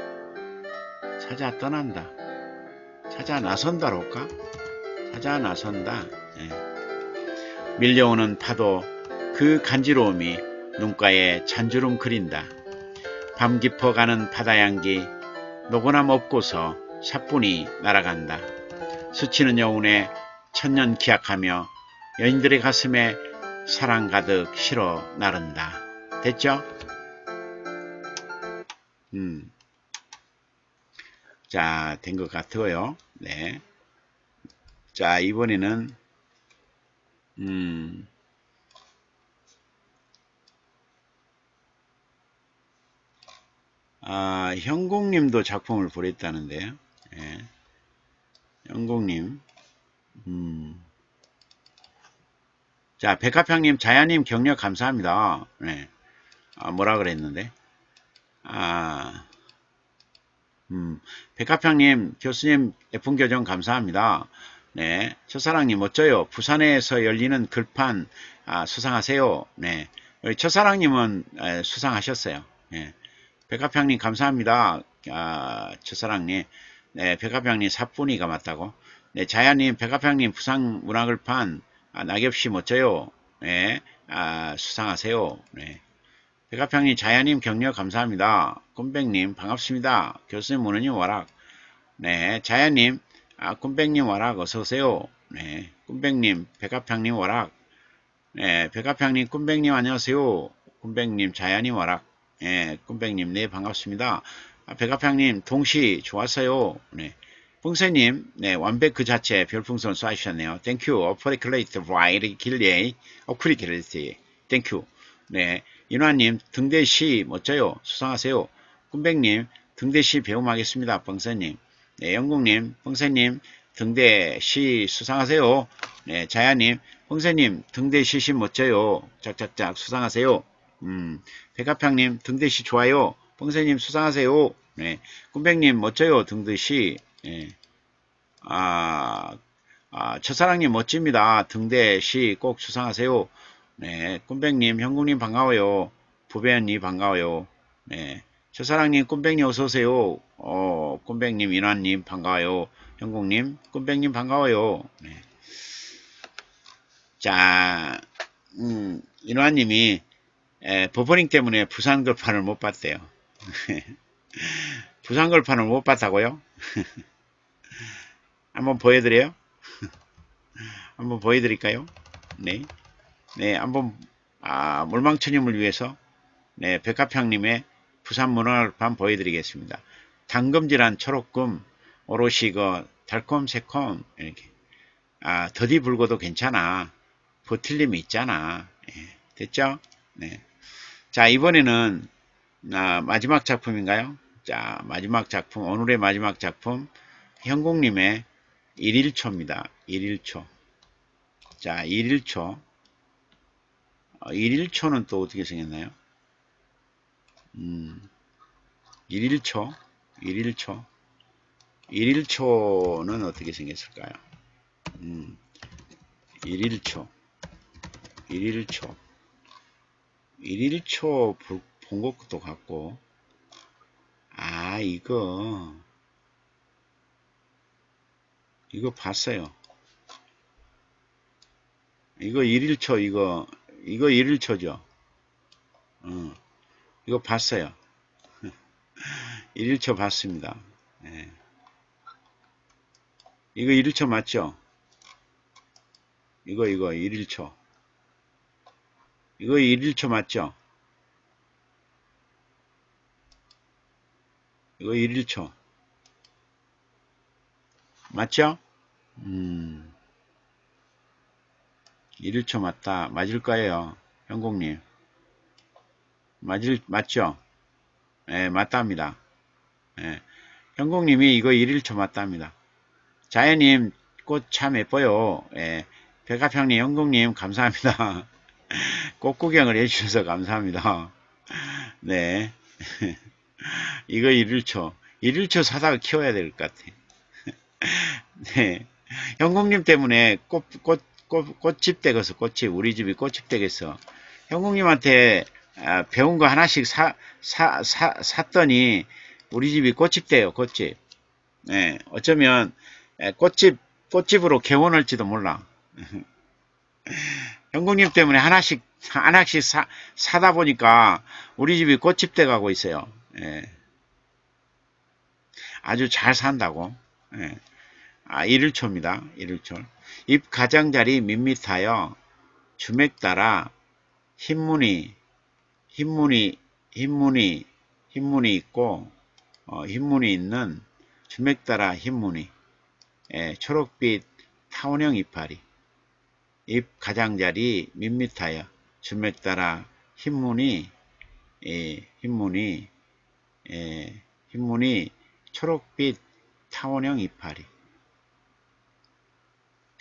찾아 떠난다. 찾아 나선다로 할까? 찾아 나선다. 예. 밀려오는 파도 그 간지러움이 눈가에 잔주름 그린다. 밤 깊어가는 바다 향기 노고남 없고서 사뿐히 날아간다. 스치는 여운에 천년 기약하며 여인들의 가슴에 사랑 가득 실어 나른다. 됐죠? 음. 자, 된 것 같아요. 네. 자, 이번에는, 음, 아, 형공님도 작품을 보냈다는데요. 예. 형공님, 음. 자, 백합향님, 자야님 격려 감사합니다. 네. 아, 뭐라 그랬는데? 아, 음, 백합향님, 교수님, 예쁜 교정 감사합니다. 네. 첫사랑님, 멋져요. 부산에서 열리는 글판, 아, 수상하세요. 네. 우리 첫사랑님은 에, 수상하셨어요. 네. 백합향님, 감사합니다. 아, 첫사랑님. 네, 백합향님, 사뿐이가 맞다고. 네, 자야님, 백합향님, 부산 문화글판, 아, 낙엽씨 멋져요. 네. 아, 수상하세요. 네. 백합향님, 자야님 격려 감사합니다. 꿈백님 반갑습니다. 교수님 문은님 와락. 네, 자야님, 아, 꿈백님 와락 어서오세요. 네, 꿈백님, 백합향님 와락. 네, 백합향님, 꿈백님 안녕하세요. 꿈백님, 자야님 와락. 네, 꿈백님, 네, 반갑습니다. 아, 백합향님, 동시 좋았어요. 네. 풍세님, 네, 완벽 그 자체 별풍선 쏴주셨네요. 땡큐. 어퍼리클레이트 와이리 길리에이 어쿠리킬리티. 땡큐. 네. 인화님, 등대시 멋져요. 수상하세요. 꿈백님, 등대시 배움하겠습니다. 뻥세님. 네, 영국님, 뻥세님, 등대시 수상하세요. 네, 자야님, 뻥세님, 등대시시 멋져요. 짝짝짝 수상하세요. 음, 백합향님, 등대시 좋아요. 뻥세님 수상하세요. 네, 꿈백님 멋져요. 등대시. 네. 아, 아, 첫사랑님 멋집니다. 등대시 꼭 수상하세요. 네, 꿈백님, 형국님 반가워요. 부배언니 반가워요. 네, 첫사랑님, 꿈백님 어서오세요. 어, 꿈백님, 인환님 반가워요. 형국님, 꿈백님 반가워요. 네. 자, 음, 인환님이 버퍼링 때문에 부산 걸판을 못 봤대요. 부산 걸판을 못 봤다고요? 한번 보여드려요? 한번 보여드릴까요? 네. 네, 한번, 아, 물망천님을 위해서, 네, 백합향님의 부산 문화를판 보여드리겠습니다. 당금질한 초록금, 오롯이 그, 달콤, 새콤, 이렇게. 아, 더디 불고도 괜찮아. 버틸림이 있잖아. 예, 됐죠? 네. 자, 이번에는, 아, 마지막 작품인가요? 자, 마지막 작품, 오늘의 마지막 작품, 형국님의 일일초입니다. 일일초. 자, 일일초. 어, 일일초는 또 어떻게 생겼나요? 음, 일일초, 일일초, 일일초는 어떻게 생겼을까요? 음, 일일초, 일일초, 일일초 본 것도 같고, 아, 이거, 이거 봤어요. 이거 일일초, 이거, 이거 일일초죠. 어, 이거 봤어요. 일일초 봤습니다. 예. 이거 일일초 맞죠? 이거, 이거, 일일초. 이거 일일초 맞죠? 이거 일일초. 맞죠? 음, 일일초 맞다. 맞을 거예요. 형국님. 맞을, 맞죠? 예, 맞답니다. 예. 형국님이 이거 일일초 맞답니다. 자연님, 꽃 참 예뻐요. 예. 백합형님, 형국님, 감사합니다. 꽃 구경을 해주셔서 감사합니다. 네. 이거 일일초. 일일초 사다가 키워야 될 것 같아. 네. 형국님 때문에 꽃, 꽃, 꽃, 꽃집 되겠어, 꽃집. 우리 집이 꽃집 되겠어. 형국님한테 아, 배운 거 하나씩 사, 사, 사, 샀더니 우리 집이 꽃집 돼요, 꽃집. 네. 어쩌면 꽃집, 꽃집으로 개원할지도 몰라. 형국님 때문에 하나씩, 하나씩 사, 사다 보니까 우리 집이 꽃집 돼 가고 있어요. 예. 아주 잘 산다고. 예. 아, 일일초입니다. 일일초. 잎 가장자리 밋밋하여 주맥 따라 흰무늬, 흰무늬, 흰무늬, 흰무늬 있고, 어, 흰무늬 있는 주맥 따라 흰무늬, 예, 초록빛 타원형 이파리, 잎 가장자리 밋밋하여 주맥 따라 흰무늬, 예, 흰무늬, 예, 흰무늬 초록빛 타원형 이파리.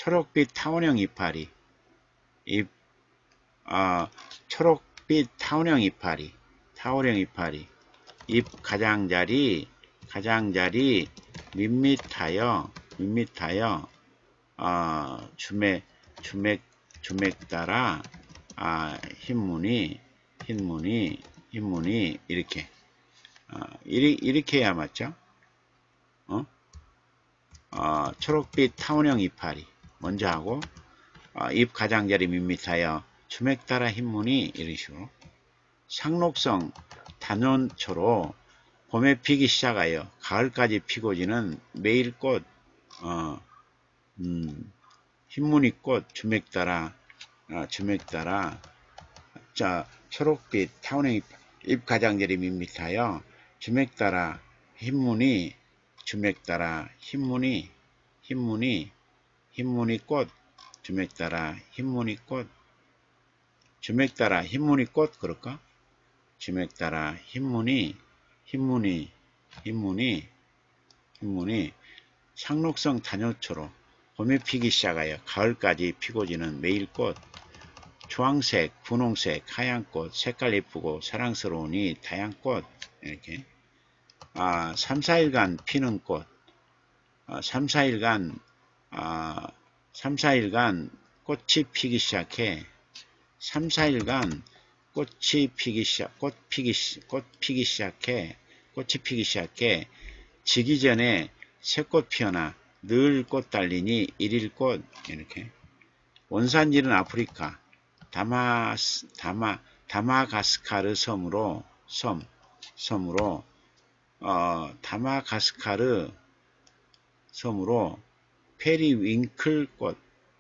초록빛 타원형 이파리, 잎, 어, 초록빛 타원형 이파리, 타원형 이파리, 잎 가장자리, 가장자리 밋밋하여, 밋밋하여, 어, 주맥, 주맥, 주맥 따라, 아, 흰무늬, 흰무늬, 흰무늬, 이렇게, 어, 이리, 이렇게 해야 맞죠? 어? 어, 초록빛 타원형 이파리, 먼저 하고, 어, 잎 가장자리 밋밋하여, 주맥 따라 흰무늬, 이런 식으로. 상록성 단원초로 봄에 피기 시작하여 가을까지 피고 지는 매일꽃, 어, 음, 흰무늬꽃 주맥 따라, 어, 주맥 따라, 자, 초록빛 타원형 잎 가장자리 밋밋하여 주맥 따라 흰무늬, 주맥 따라 흰무늬, 흰무늬, 흰무늬꽃 주맥 따라 흰무늬꽃, 주맥 따라 흰무늬꽃 그럴까? 주맥 따라 흰무늬, 흰무늬, 흰무늬, 흰무늬, 상록성 단효초로 봄에 피기 시작하여 가을까지 피고 지는 매일꽃, 주황색, 분홍색, 하얀꽃, 색깔 예쁘고 사랑스러우니 다양꽃, 이렇게. 아, 삼, 사일간 피는 꽃, 아, 삼, 사일간, 아, 삼, 사일간 꽃이 피기 시작해, 삼, 사일간 꽃이 피기 시작, 꽃 피기, 꽃 피기 시작해, 꽃이 피기 시작해, 지기 전에 새꽃 피어나 늘 꽃 달리니 일일꽃, 이렇게. 원산지는 아프리카, 다마스, 다마, 다마가스카르 섬으로, 섬, 섬으로, 어, 다마가스카르 섬으로 페리윙클꽃,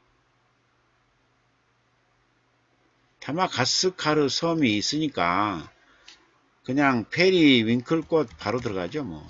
다마가스카르 섬이 있으니까 그냥 페리윙클꽃 바로 들어가죠, 뭐.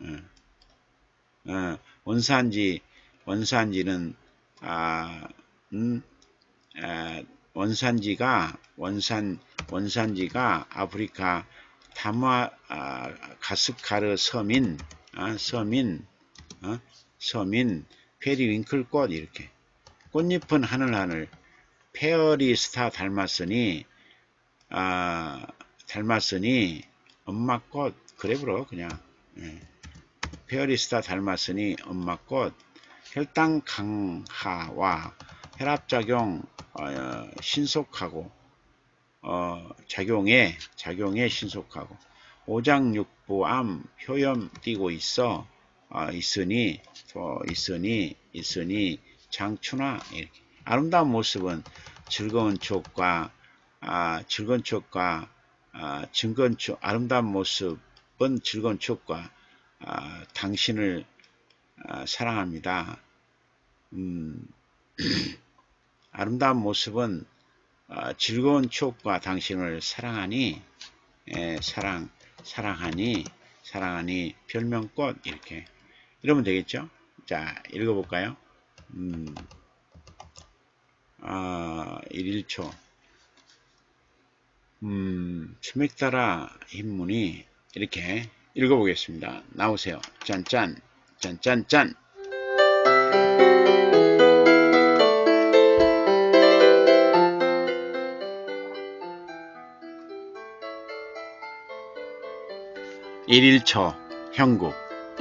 예. 예. 원산지, 원산지는, 아, 음, 에, 원산지가, 원산, 원산지가 아프리카 다마, 아, 가스카르 섬인, 아, 섬인, 어? 섬인 페리윙클꽃, 이렇게. 꽃잎은 하늘하늘, 페어리스타 닮았으니, 아, 닮았으니, 엄마꽃, 그래, 불어, 그냥. 예. 페어리스타 닮았으니, 엄마꽃, 혈당 강화와 혈압작용, 어, 신속하고, 어, 작용에, 작용에 신속하고, 오장육부암 효염 띄고 있어, 어, 있으니, 또 있으니, 있으니, 장춘화, 이렇게. 아름다운 모습은 즐거운 추억과, 아, 즐거운 추억과, 아, 즐거운 추억, 아름다운 모습은 즐거운 추억과, 아, 당신을, 아, 사랑합니다. 음, 아름다운 모습은, 아, 즐거운 추억과 당신을 사랑하니, 에, 사랑, 사랑하니, 사랑하니, 별명꽃, 이렇게. 이러면 되겠죠? 자, 읽어볼까요? 음, 아, 일일초. 음, 주맥 따라 흰무늬, 이렇게 읽어보겠습니다. 나오세요. 짠짠, 짠짠짠. 일일초, 형국.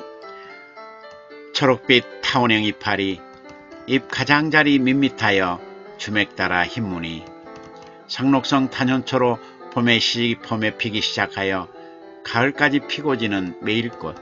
초록빛 타원형 이파리, 잎 가장자리 밋밋하여 주맥 따라 흰무늬, 상록성 탄현초로 봄에 시 봄에 피기 시작하여 가을까지 피고 지는 매일꽃,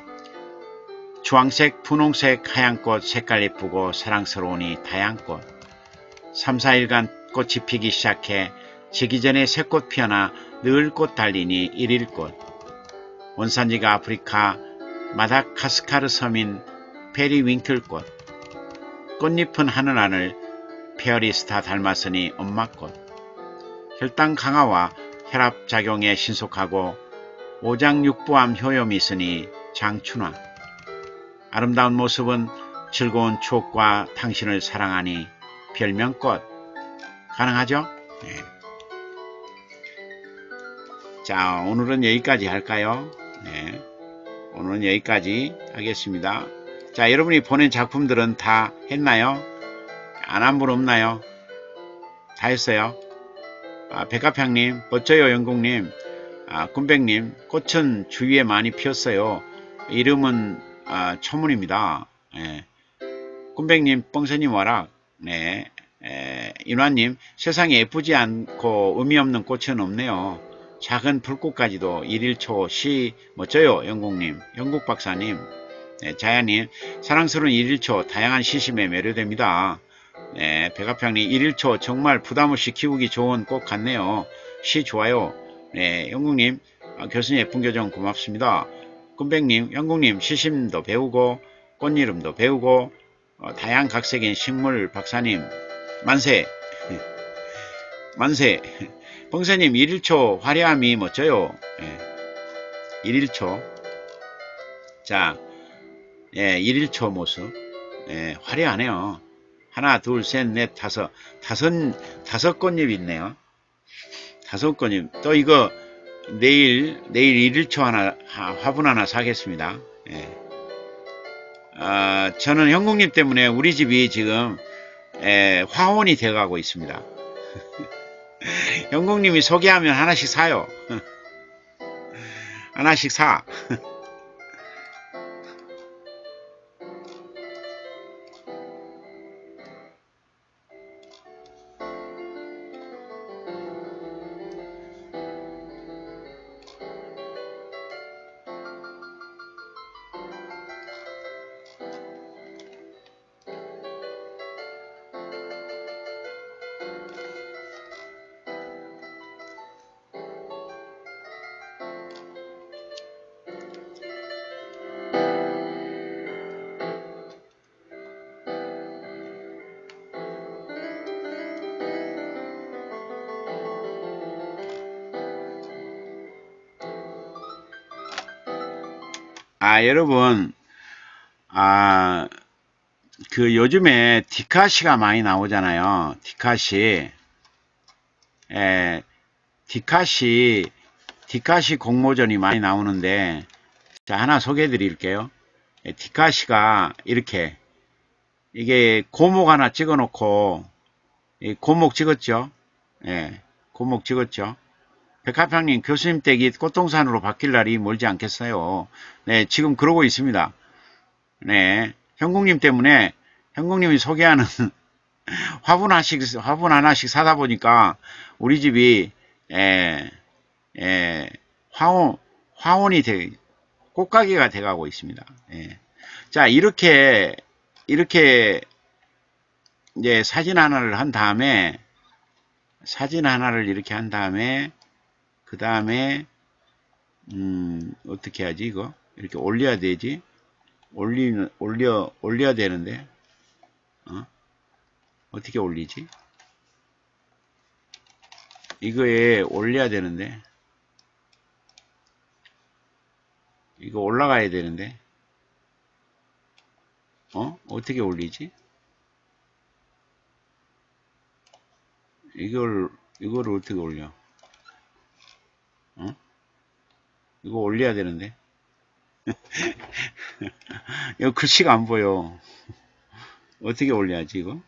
주황색, 분홍색, 하얀꽃, 색깔 예쁘고 사랑스러우니 다양꽃, 삼, 사일간 꽃이 피기 시작해 지기 전에 새꽃 피어나 늘 꽃 달리니 일일꽃, 원산지가 아프리카 마다가스카르 섬인 페리윙클꽃, 꽃잎은 하늘하늘, 페어리스타 닮았으니 엄마꽃, 혈당 강화와 혈압작용에 신속하고 오장육부암 효염이 있으니 장춘화, 아름다운 모습은 즐거운 추억과 당신을 사랑하니 별명꽃. 가능하죠? 네. 자, 오늘은 여기까지 할까요? 네. 오늘은 여기까지 하겠습니다. 자, 여러분이 보낸 작품들은 다 했나요? 안 한 분 없나요? 다 했어요. 아, 백합향님, 멋져요 영국님, 아, 꿈백님, 꽃은 주위에 많이 피었어요. 이름은 아, 초문입니다. 예. 꿈백님, 뻥새님 와라. 네. 에, 인화님, 세상에 예쁘지 않고 의미 없는 꽃은 없네요. 작은 풀꽃까지도 일일초 시 멋져요. 영국님, 영국 박사님, 네, 자야님, 사랑스러운 일일초 다양한 시심에 매료됩니다. 네, 백합향님, 일일초 정말 부담없이 키우기 좋은 꽃 같네요. 시 좋아요. 네, 영국님, 아, 교수님 예쁜 교정 고맙습니다. 꿈백님, 영국님, 시심도 배우고 꽃 이름도 배우고 어, 다양 각색인 식물 박사님 만세. 만세. 뻥새님, 일일초 화려함이 멋져요. 예. 일일초. 자, 예, 일일초 모습. 예, 화려하네요. 하나, 둘, 셋, 넷, 다섯. 다섯, 다섯 꽃잎 있네요. 다섯 꽃잎. 또 이거 내일, 내일 일일초 하나, 화분 하나 사겠습니다. 예. 아, 저는 형국님 때문에 우리 집이 지금 에, 화원이 되어가고 있습니다. 형국님이 소개하면 하나씩 사요. 하나씩 사. 아, 여러분, 아, 그 요즘에 디카시가 많이 나오잖아요. 디카시. 에, 디카시, 디카시 공모전이 많이 나오는데, 자, 하나 소개해 드릴게요. 에, 디카시가 이렇게, 이게 고목 하나 찍어 놓고, 이 고목 찍었죠? 예, 고목 찍었죠? 백합향님, 교수님 댁이 꽃동산으로 바뀔 날이 멀지 않겠어요. 네, 지금 그러고 있습니다. 네, 형국님 때문에 형국님이 소개하는 화분 하나씩, 화분 하나씩 사다 보니까 우리 집이 에, 에, 화원, 화원이 돼, 꽃가게가 돼가고 있습니다. 예. 자, 이렇게 이렇게 이제 사진 하나를 한 다음에 사진 하나를 이렇게 한 다음에 그 다음에 음, 어떻게 하지 이거? 이렇게 올려야 되지? 올리는 올려 올려야 되는데 어? 어떻게 올리지? 이거에 올려야 되는데 이거 올라가야 되는데 어? 어떻게 올리지? 이걸 이거를 어떻게 올려? 어? 이거 올려야 되는데 이거 글씨가 안 보여. 어떻게 올려야지 이거?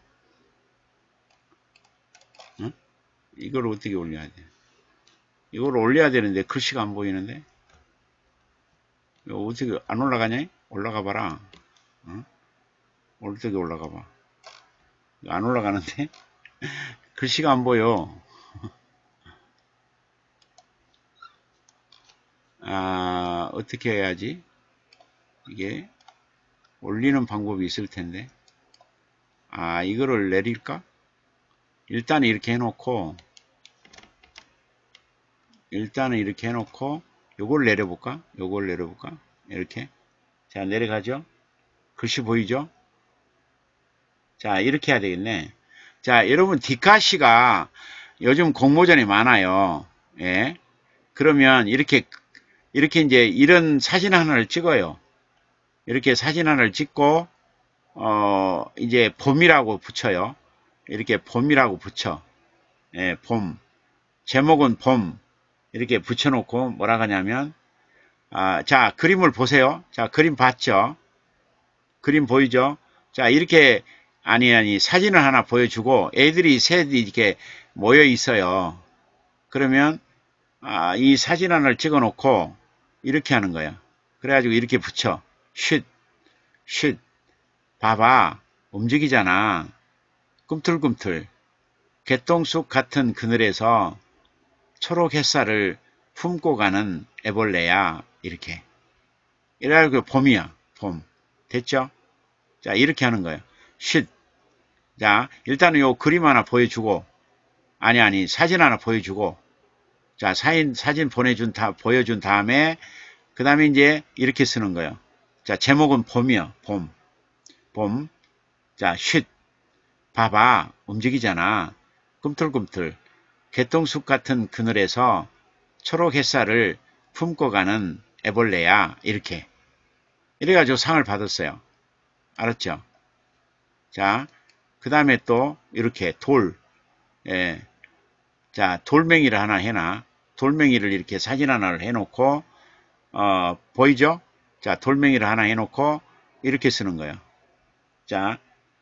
어? 이걸 어떻게 올려야 돼? 이걸 올려야 되는데 글씨가 안 보이는데 이거 어떻게 안 올라가냐? 올라가 봐라. 어? 어떻게 올라가 봐. 안 올라가는데 글씨가 안 보여. 아, 어떻게 해야지? 이게 올리는 방법이 있을 텐데. 아, 이거를 내릴까? 일단 이렇게 해놓고 일단은 이렇게 해놓고 요걸 내려볼까? 요걸 내려볼까? 이렇게. 자, 내려가죠? 글씨 보이죠? 자, 이렇게 해야 되겠네. 자, 여러분 디카시가 요즘 공모전이 많아요. 예. 그러면 이렇게 이렇게 이제 이런 사진 하나를 찍어요. 이렇게 사진 하나를 찍고 어 이제 봄이라고 붙여요. 이렇게 봄이라고 붙여. 예, 봄. 제목은 봄. 이렇게 붙여놓고 뭐라 하냐면 아, 자, 그림을 보세요. 자, 그림 봤죠? 그림 보이죠? 자, 이렇게 아니 아니 사진을 하나 보여주고 애들이 셋이 이렇게 모여 있어요. 그러면 아, 이 사진 하나를 찍어 놓고 이렇게 하는 거야. 그래가지고 이렇게 붙여. 쉿, 쉿. 봐봐. 움직이잖아. 꿈틀꿈틀. 개똥쑥 같은 그늘에서 초록 햇살을 품고 가는 애벌레야. 이렇게. 이래가지고 봄이야. 봄. 됐죠? 자, 이렇게 하는 거예요. 쉿. 자, 일단은 요 그림 하나 보여주고, 아니, 아니, 사진 하나 보여주고, 자, 사진, 사진 보내준, 다, 보여준 다음에, 그 다음에 이제 이렇게 쓰는 거예요. 자, 제목은 봄이요. 봄. 봄. 자, 쉿. 봐봐. 움직이잖아. 꿈틀꿈틀. 개똥숲 같은 그늘에서 초록 햇살을 품고 가는 애벌레야. 이렇게. 이래가지고 상을 받았어요. 알았죠? 자, 그 다음에 또 이렇게 돌. 예. 자, 돌멩이를 하나 해놔. 돌멩이를 이렇게 사진 하나를 해놓고, 어, 보이죠? 자, 돌멩이를 하나 해놓고, 이렇게 쓰는 거예요. 자,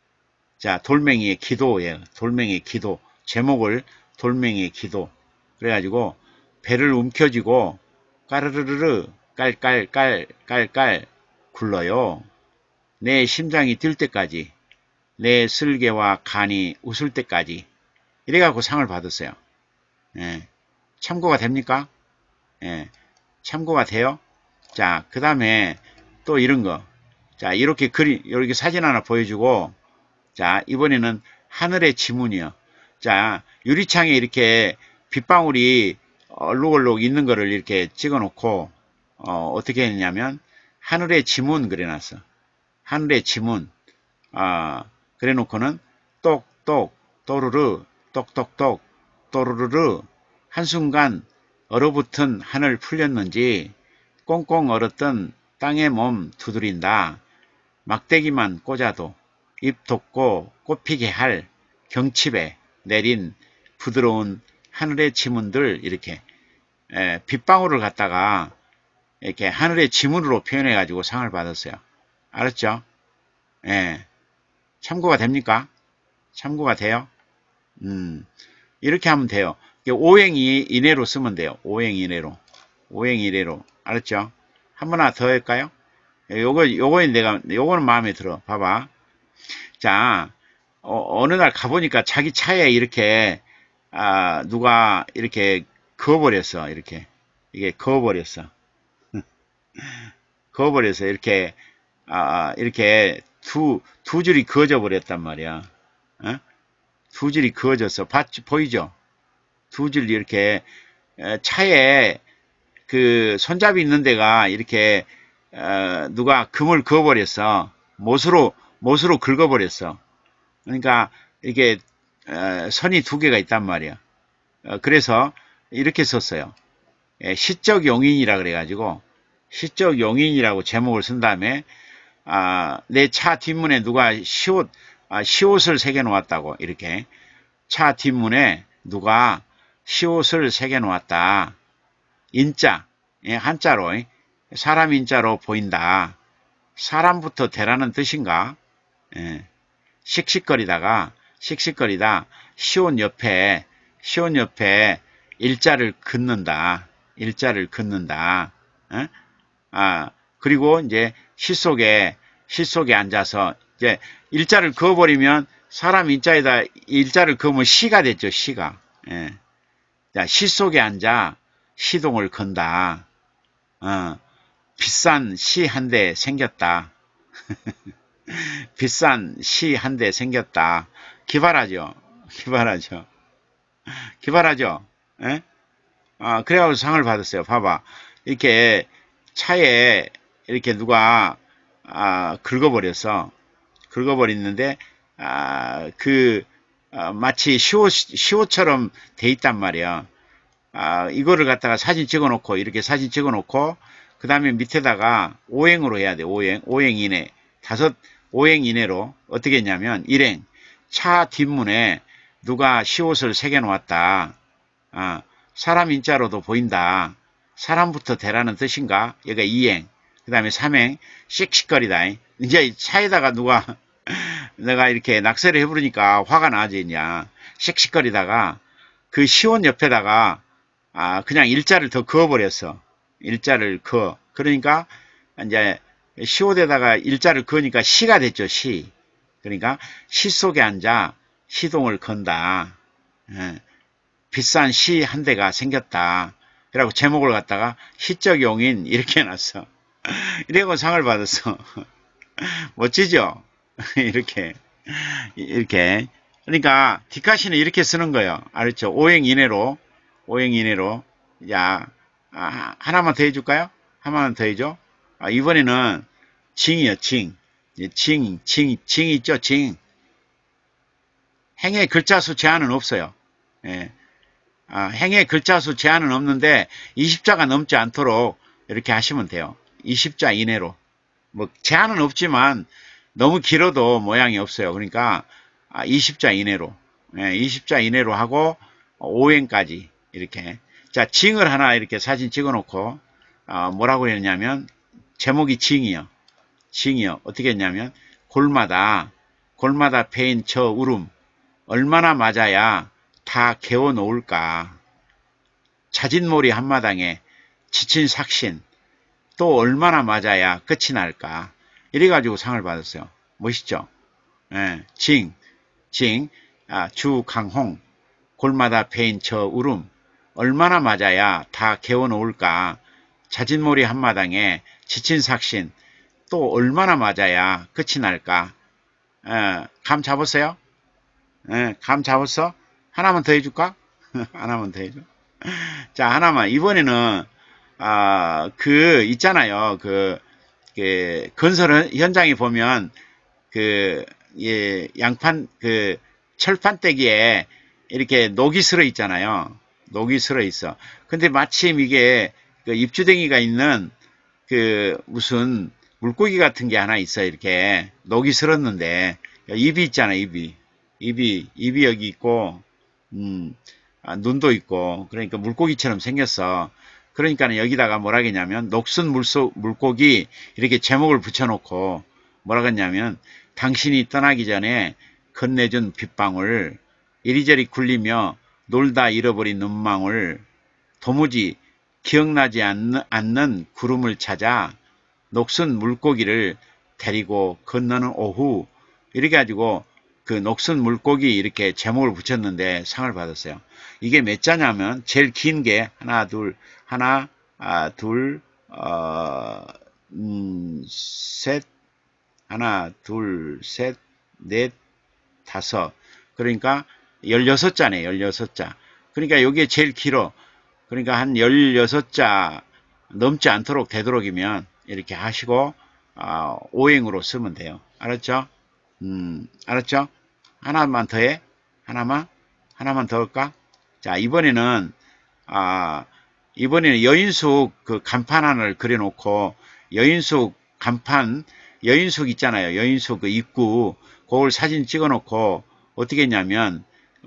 자, 돌멩이의 기도예요. 돌멩이의 기도. 제목을 돌멩이의 기도. 그래가지고, 배를 움켜쥐고, 까르르르르, 깔깔깔, 깔깔, 굴러요. 내 심장이 뛸 때까지, 내 슬개와 간이 웃을 때까지. 이래갖고 상을 받았어요. 예. 참고가 됩니까? 예. 참고가 돼요? 자, 그 다음에 또 이런 거. 자, 이렇게 그림, 이렇게 사진 하나 보여주고, 자, 이번에는 하늘의 지문이요. 자, 유리창에 이렇게 빗방울이 얼룩얼룩 있는 거를 이렇게 찍어 놓고, 어, 어떻게 했냐면, 하늘의 지문 그려놨어. 하늘의 지문. 아, 그래 놓고는, 똑똑, 또르르, 똑똑똑, 또르르르, 한순간 얼어붙은 하늘 풀렸는지 꽁꽁 얼었던 땅에 몸 두드린다. 막대기만 꽂아도 입 돋고 꽃피게 할 경칩에 내린 부드러운 하늘의 지문들. 이렇게 에, 빗방울을 갖다가 이렇게 하늘의 지문으로 표현해 가지고 상을 받았어요. 알았죠? 예. 참고가 됩니까? 참고가 돼요? 음, 이렇게 하면 돼요. 오행 이내로 쓰면 돼요. 오행 이내로. 오행 이내로. 알았죠? 한 번 하나 더 할까요? 요거, 요거는 내가, 요거는 마음에 들어. 봐봐. 자, 어, 어느 날 가보니까 자기 차에 이렇게, 아, 누가 이렇게 그어버렸어. 이렇게. 이게 그어버렸어. 그어버려서 이렇게, 아, 이렇게 두, 두 줄이 그어져 버렸단 말이야. 어? 두 줄이 그어졌어. 봤, 보이죠? 두 줄 이렇게, 차에 그 손잡이 있는 데가 이렇게, 어, 누가 금을 그어버렸어. 못으로, 못으로 긁어버렸어. 그러니까 이게, 어, 선이 두 개가 있단 말이야. 어, 그래서 이렇게 썼어요. 예, 시적 용인이라 그래가지고, 시적 용인이라고 제목을 쓴 다음에, 아, 내 차 뒷문에 누가 시옷, 아, 시옷을 새겨 놓았다고, 이렇게. 차 뒷문에 누가 시옷을 새겨 놓았다. 인자, 예, 한자로, 사람 인자로 보인다. 사람부터 대라는 뜻인가? 예, 씩씩거리다가, 씩씩거리다, 시옷 옆에, 시옷 옆에 일자를 긋는다. 일자를 긋는다. 예? 아, 그리고 이제 시 속에, 시 속에 앉아서, 이제 일자를 그어버리면 사람 인자에다 일자를 그으면 시가 됐죠, 시가. 예. 자, 시 속에 앉아 시동을 건다. 어, 비싼 시 한 대 생겼다. 비싼 시 한 대 생겼다. 기발하죠? 기발하죠? 기발하죠? 예? 아, 그래가지고 상을 받았어요. 봐봐. 이렇게 차에 이렇게 누가, 아, 긁어버렸어. 긁어버렸는데, 아, 그, 아, 마치 시옷, 시옷처럼 돼 있단 말이야. 아, 이거를 갖다가 사진 찍어 놓고, 이렇게 사진 찍어 놓고, 그 다음에 밑에다가 오행으로 해야 돼. 오행. 오행 이내. 다섯, 오행 이내로. 어떻게 했냐면, 일행. 차 뒷문에 누가 시옷을 새겨 놓았다. 아, 사람 인자로도 보인다. 사람부터 대라는 뜻인가? 여기가 이행. 그 다음에 삼행. 씩씩거리다. 이제 차에다가 누가 내가 이렇게 낙서를 해부르니까 화가 나지, 그냥. 씩씩거리다가 그 시옷 옆에다가 아, 그냥 일자를 더 그어버렸어. 일자를 그어. 그러니까 이제 시옷에다가 일자를 그으니까 시가 됐죠, 시. 그러니까 시 속에 앉아 시동을 건다. 예. 비싼 시 한 대가 생겼다. 그래갖고 제목을 갖다가 시적 용인 이렇게 해놨어. 이래고 상을 받았어. 멋지죠? 이렇게 이렇게. 그러니까 디카시는 이렇게 쓰는 거예요. 알았죠? 오행 이내로 오행 이내로. 야, 아, 하나만 더 해줄까요? 하나만 더 해줘. 아, 이번에는 징이요, 징. 징, 징, 징 있죠, 징. 행의 글자 수 제한은 없어요. 예. 아, 행의 글자 수 제한은 없는데 이십 자가 넘지 않도록 이렇게 하시면 돼요. 이십 자 이내로. 뭐 제한은 없지만 너무 길어도 모양이 없어요. 그러니까 이십 자 이내로. 예, 이십 자 이내로 하고 오행까지 이렇게. 자, 징을 하나 이렇게 사진 찍어 놓고 어, 뭐라고 했냐면 제목이 징이요. 징이요. 어떻게 했냐면 골마다 골마다 패인 저 울음 얼마나 맞아야 다 개워 놓을까. 자진몰이 한마당에 지친 삭신 또 얼마나 맞아야 끝이 날까. 이래가지고 상을 받았어요. 멋있죠? 예, 징, 징, 아, 주강홍, 골마다 패인 저 울음, 얼마나 맞아야 다 개워 놓을까. 자진몰이 한마당에 지친 삭신, 또 얼마나 맞아야 끝이 날까. 예, 감 잡았어요? 예, 감 잡았어? 하나만 더 해줄까? 하나만 더 해줘. 자, 하나만. 이번에는, 아, 그, 있잖아요. 그, 그, 건설 현장에 보면, 그, 예, 양판, 그, 철판대기에 이렇게 녹이 슬어 있잖아요. 녹이 슬어 있어. 근데 마침 이게, 그 입주댕이가 있는, 그, 무슨, 물고기 같은 게 하나 있어. 이렇게, 녹이 슬었는데, 입이 있잖아, 입이. 입이, 입이 여기 있고, 음, 아, 눈도 있고, 그러니까 물고기처럼 생겼어. 그러니까 여기다가 뭐라 했냐면, 녹슨 물소, 물고기, 이렇게 제목을 붙여놓고, 뭐라 했냐면, 당신이 떠나기 전에 건네준 빗방울, 이리저리 굴리며 놀다 잃어버린 눈망울, 도무지 기억나지 않는, 않는 구름을 찾아 녹슨 물고기를 데리고 건너는 오후, 이렇게 가지고 그 녹슨 물고기 이렇게 제목을 붙였는데 상을 받았어요. 이게 몇 자냐면 제일 긴 게 하나 둘 하나 아, 둘 어, 음, 셋 하나 둘 셋 넷 다섯 그러니까 열여섯 자네. 열여섯 자. 그러니까 여기에 제일 길어. 그러니까 한 열여섯 자 넘지 않도록 되도록이면 이렇게 하시고 아, 오행으로 쓰면 돼요. 알았죠? 음, 알았죠? 하나만 더 해? 하나만? 하나만 더 할까? 자, 이번에는, 아, 이번에는 여인숙 그 간판 하나를 그려놓고, 여인숙 간판, 여인숙 있잖아요. 여인숙 그 입구, 그걸 사진 찍어놓고, 어떻게 했냐면,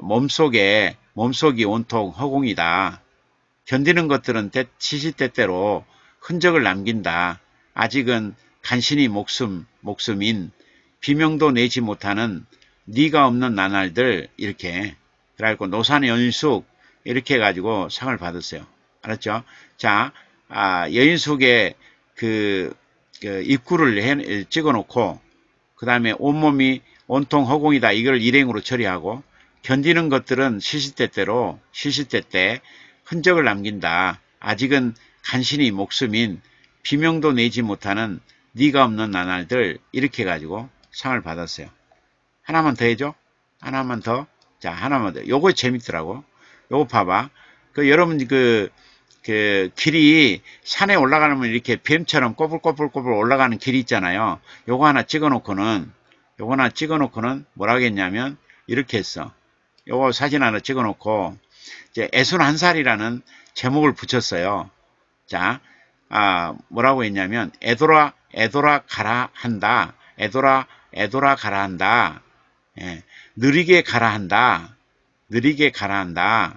몸속에, 몸속이 온통 허공이다. 견디는 것들은 때, 시시때때로 흔적을 남긴다. 아직은 간신히 목숨, 목숨인, 비명도 내지 못하는 네가 없는 나날들 이렇게 그래갖고 노산 연숙 이렇게 해가지고 상을 받았어요. 알았죠? 자, 아, 여인숙의 그, 그 입구를 해, 찍어놓고 그 다음에 온몸이 온통 허공이다. 이걸 일행으로 처리하고 견디는 것들은 시시때때로 시시때때 흔적을 남긴다. 아직은 간신히 목숨인 비명도 내지 못하는 네가 없는 나날들 이렇게 해가지고 상을 받았어요. 하나만 더 해줘. 하나만 더. 자, 하나만 더. 요거 재밌더라고. 요거 봐봐. 그 여러분 그, 그 길이 산에 올라가면 이렇게 뱀처럼 꼬불꼬불꼬불 올라가는 길이 있잖아요. 요거 하나 찍어놓고는 요거 하나 찍어놓고는 뭐라 하겠냐면 이렇게 했어. 요거 사진 하나 찍어놓고 이제 애순 한 살이라는 제목을 붙였어요. 자, 아 뭐라고 했냐면 애돌아 애돌아 가라 한다. 애돌아 애돌아 가라 한다. 예, 느리게 가라 한다. 느리게 가라 한다.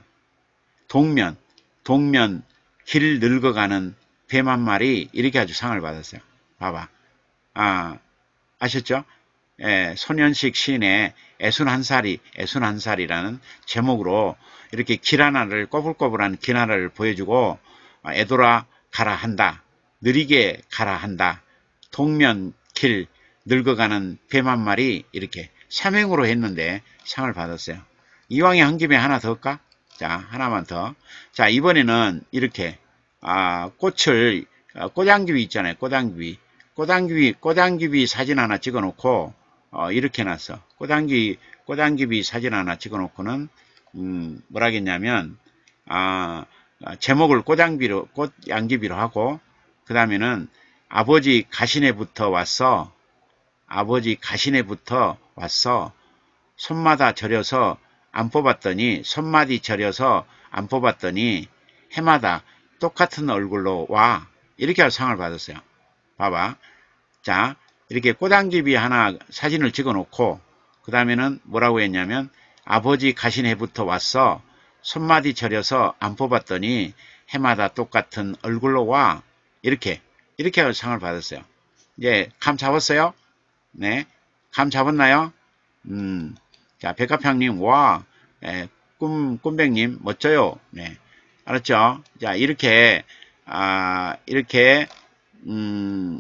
동면, 동면 길 늙어가는 뱀 한 마리 이렇게 아주 상을 받았어요. 봐봐. 아, 아셨죠? 예, 손현식 시인의 애순 한 살이, 애순 한 살이라는 제목으로 이렇게 길 하나를, 꼬불꼬불한 길 하나를 보여주고, 애돌아 가라 한다. 느리게 가라 한다. 동면 길 늙어가는 뱀 한 마리 이렇게 삼행으로 했는데 상을 받았어요. 이왕에 한 김에 하나 더 할까? 자, 하나만 더. 자, 이번에는 이렇게, 아, 꽃을, 꽃향귀비 있잖아요. 꽃향귀비. 꽃향귀비, 꽃향귀비 사진 하나 찍어 놓고, 어, 이렇게 놨어. 꽃향귀, 꽃향귀비 사진 하나 찍어 놓고는, 음, 뭐라겠냐면, 아, 제목을 꽃향귀비로, 꽃향귀비로 하고, 그 다음에는 아버지 가시네부터 왔어. 아버지 가시네부터 왔어. 손마다 절여서 안 뽑았더니, 손마디 절여서 안 뽑았더니, 해마다 똑같은 얼굴로 와. 이렇게 상을 받았어요. 봐봐. 자, 이렇게 꽃향귀비 하나 사진을 찍어 놓고, 그 다음에는 뭐라고 했냐면, 아버지 가시네부터 왔어. 손마디 절여서 안 뽑았더니, 해마다 똑같은 얼굴로 와. 이렇게, 이렇게 상을 받았어요. 이제, 감 잡았어요? 네. 감 잡았나요? 음. 자, 백합향님, 와, 예, 꿈, 꿈백님, 멋져요. 네. 알았죠? 자, 이렇게, 아, 이렇게, 음,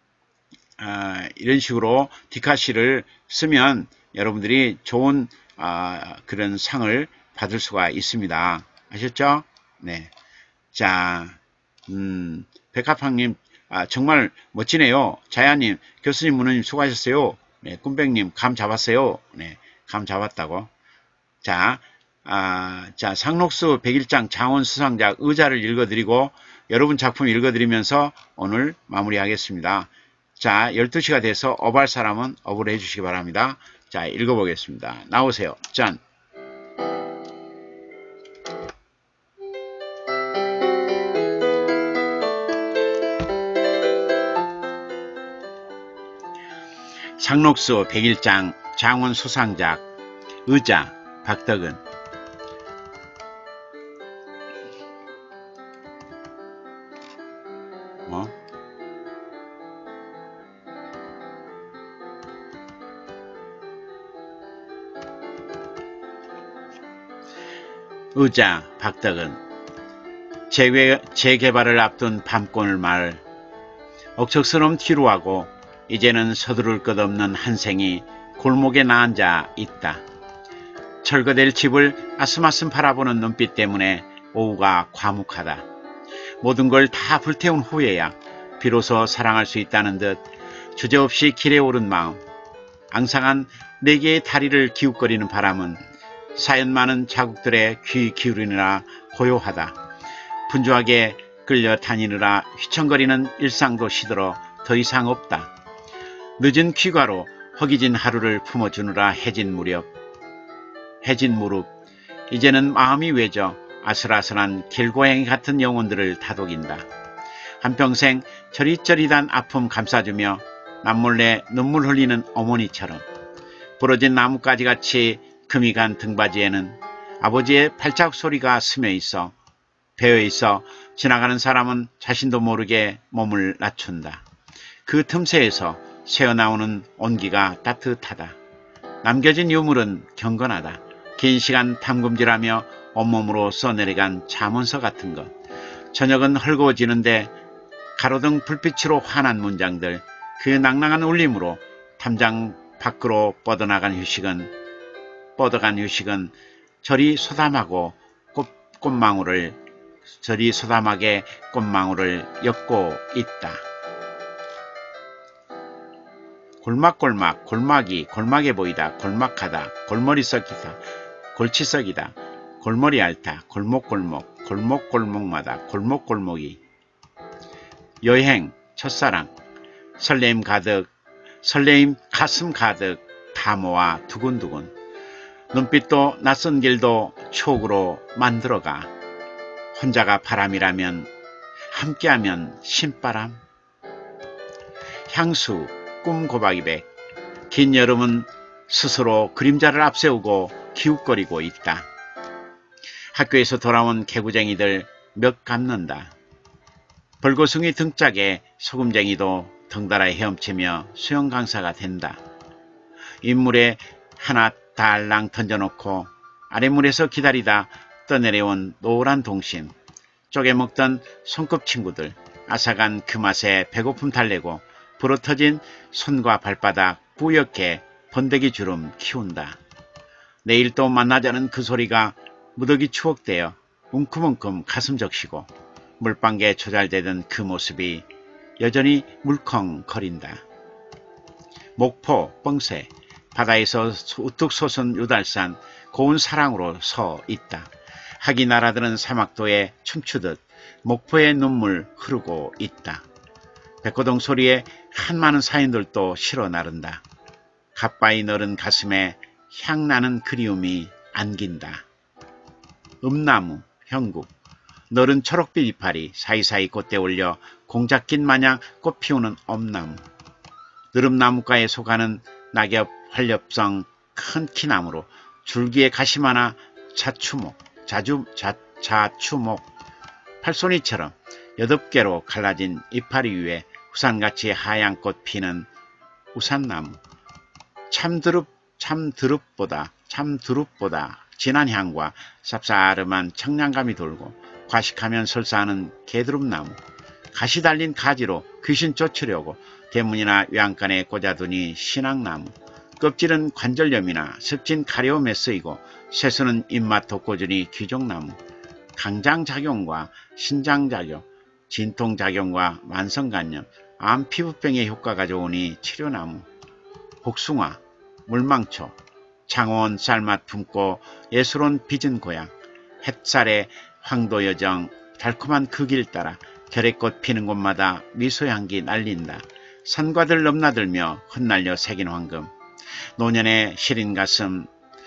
아, 이런 식으로 디카시를 쓰면 여러분들이 좋은, 아, 그런 상을 받을 수가 있습니다. 아셨죠? 네. 자, 음, 백합향님, 아, 정말 멋지네요. 자야님, 교수님, 문우님 수고하셨어요. 네, 꿈백님, 감 잡았어요. 네. 감 잡았다고. 자, 아, 자, 상록수 백일 장 장원 수상작 의자를 읽어드리고 여러분 작품 읽어드리면서 오늘 마무리하겠습니다. 자, 열두 시가 돼서 업할 사람은 업을 해주시기 바랍니다. 자, 읽어보겠습니다. 나오세요. 짠. 상록수 백일 장 장원 수상작 의자 박덕은. 뭐? 의자 박덕은. 재개, 재개발을 앞둔 밤골 마을. 억척스러움 뒤로하고 이제는 서두를 것 없는 한생이 골목에 나앉아 있다. 철거될 집을 아슴아슴 바라보는 눈빛 때문에 오후가 과묵하다. 모든 걸 다 불태운 후에야 비로소 사랑할 수 있다는 듯 주저없이 길에 오른 마음. 앙상한 네 개의 다리를 기웃거리는 바람은 사연 많은 자국들의 귀 기울이느라 고요하다. 분주하게 끌려 다니느라 휘청거리는 일상도 시들어 더 이상 없다. 늦은 귀가로 허기진 하루를 품어주느라 해진 무렵, 해진 무릎, 이제는 마음이 외져 아슬아슬한 길고양이 같은 영혼들을 다독인다. 한평생 저릿저릿한 아픔 감싸주며 남몰래 눈물 흘리는 어머니처럼 부러진 나뭇가지같이 금이 간 등받이에는 아버지의 발자국 소리가 스며 있어 배어 있어 지나가는 사람은 자신도 모르게 몸을 낮춘다. 그 틈새에서 새어나오는 온기가 따뜻하다. 남겨진 유물은 경건하다. 긴 시간 탐금질하며 온몸으로 써내려간 잠원서 같은 것. 저녁은 헐거워지는데 가로등 불빛으로 환한 문장들, 그 낭낭한 울림으로 담장 밖으로 뻗어나간 휴식은 뻗어간 휴식은 저리 소담하고 꽃, 꽃망울을 저리 소담하게 꽃망울을 엮고 있다. 골막골막, 골막이 골막에 보이다. 골막하다. 골머리 썩이다. 골치썩이다. 골머리 앓다. 골목골목, 골목골목마다 골목골목이. 여행, 첫사랑, 설레임 가득, 설레임 가슴 가득 다 모아 두근두근. 눈빛도 낯선 길도 추억으로 만들어가. 혼자가 바람이라면 함께하면 신바람. 향수, 꿈 고박이백. 긴 여름은 스스로 그림자를 앞세우고 기웃거리고 있다. 학교에서 돌아온 개구쟁이들 몇 감는다. 벌거숭이 등짝에 소금쟁이도 덩달아 헤엄치며 수영 강사가 된다. 윗물에 하나 달랑 던져놓고 아랫물에서 기다리다 떠내려온 노란 동신, 쪼개 먹던 손급 친구들, 아삭한 그 맛에 배고픔 달래고 불어터진 손과 발바닥 뿌옇게 번데기 주름 키운다. 내일 또 만나자는 그 소리가 무더기 추억되어 웅큼웅큼 가슴 적시고 물방개에 조잘대던 그 모습이 여전히 물컹거린다. 목포 뻥새 바다에서 우뚝 솟은 유달산 고운 사랑으로 서 있다. 학이 날아드는 사막도에 춤추듯 목포의 눈물 흐르고 있다. 백고동 소리에 한많은 사인들도 실어 나른다. 갓바위 너른 가슴에 향나는 그리움이 안긴다. 음나무, 형국, 너른 초록빛 이파리 사이사이 꽃대 올려 공작긴 마냥 꽃 피우는 엄나무, 느릅나무가에 속하는 낙엽 활엽성 큰 키나무로 줄기에 가시 많아 자추목, 자주, 자, 자추목, 팔손이처럼 여덟 개로 갈라진 이파리 위에 우산같이 하얀 꽃 피는 우산나무, 참드릅, 참드릅보다, 참드릅보다 진한 향과 쌉싸름한 청량감이 돌고 과식하면 설사하는 개드릅나무, 가시 달린 가지로 귀신 쫓으려고 대문이나 외양간에 꽂아두니 신앙나무, 껍질은 관절염이나 습진 가려움에 쓰이고 쇠수는 입맛 돋궈주니 귀족나무, 강장작용과 신장작용, 진통작용과 만성간염, 암피부병에 효과가 좋으니 치료나무, 복숭아, 물망초, 창원 쌀맛 품고 예술온 빚은 고향, 햇살에 황도여정 달콤한 그 길 따라 결의꽃 피는 곳마다 미소향기 날린다. 산과들 넘나들며 흩날려 새긴 황금, 노년의 시린 가슴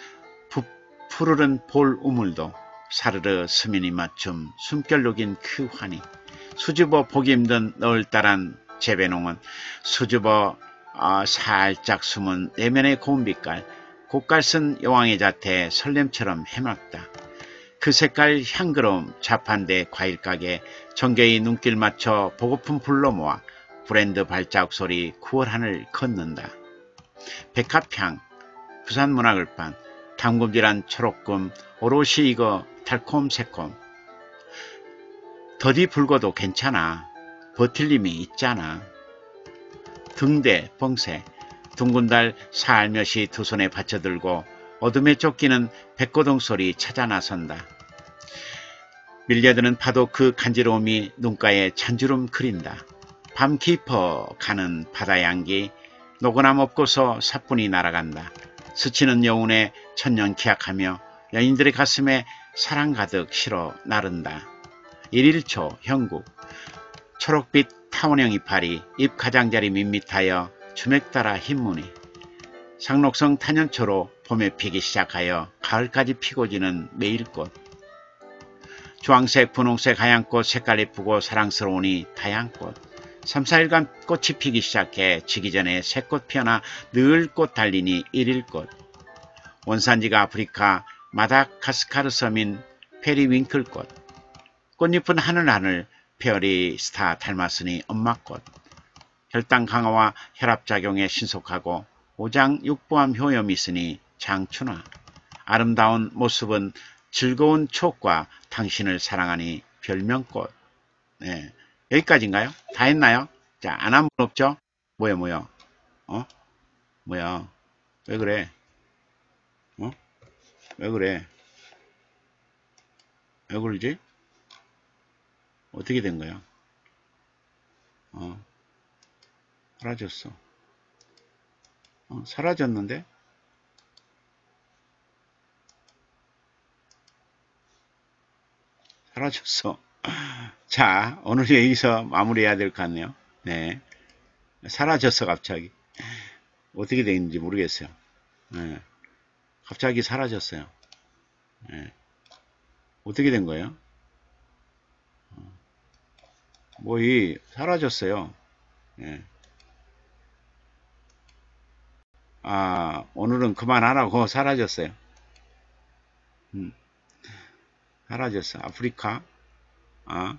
푸르른 볼 우물도 사르르 스민이 맞춤 숨결 녹인 그 환희, 수줍어 보기 힘든 널따란 재배농은 수줍어 어, 살짝 숨은 내면의 고운 빛깔, 고깔 쓴 여왕의 자태 설렘처럼 해맑다. 그 색깔 향그러움 자판대 과일가게 정겨이 눈길 맞춰 보고픈 불러 모아 브랜드 발자국 소리 구월 하늘 걷는다. 백합향, 부산문화글판, 당금질한 초록금, 오롯이 익어 달콤 새콤. 더디 붉어도 괜찮아. 버틸 힘이 있잖아. 등대 뻥새, 둥근 달 살며시 두 손에 받쳐들고 어둠에 쫓기는 백고동 소리 찾아 나선다. 밀려드는 파도 그 간지러움이 눈가에 잔주름 그린다. 밤 깊어 가는 바다 향기, 노고남 없고서 사뿐히 날아간다. 스치는 여운에 천년 기약하며 여인들의 가슴에 사랑 가득 실어 나른다. 일일초 형국, 초록빛 타원형 이파리, 잎 가장자리 밋밋하여 주맥 따라 흰무늬, 상록성 탄연초로 봄에 피기 시작하여 가을까지 피고 지는 매일꽃, 주황색, 분홍색, 하얀꽃 색깔 예쁘고 사랑스러우니 다양꽃, 삼, 사일간 꽃이 피기 시작해 지기 전에 새꽃 피어나 늘 꽃 달리니 일일꽃, 원산지가 아프리카 마다가스카르 섬인 페리윙클꽃, 꽃잎은 하늘하늘 페어리 스타 닮았으니 엄마꽃, 혈당 강화와 혈압작용에 신속하고 오장육부암 효염이 있으니 장춘화, 아름다운 모습은 즐거운 추억과 당신을 사랑하니 별명꽃. 네, 여기까지인가요? 다 했나요? 자, 안 한 분 없죠? 뭐야 뭐야 어? 뭐야 왜 그래? 어? 왜 그래? 왜 그러지? 어떻게 된 거야? 어, 사라졌어. 어, 사라졌는데? 사라졌어. 자, 오늘 여기서 마무리해야 될 것 같네요. 네. 사라졌어, 갑자기. 어떻게 된지 모르겠어요. 네. 갑자기 사라졌어요. 네. 어떻게 된 거예요? 뭐, 이, 사라졌어요. 네. 아, 오늘은 그만하라고 사라졌어요. 음. 사라졌어. 아프리카. 아,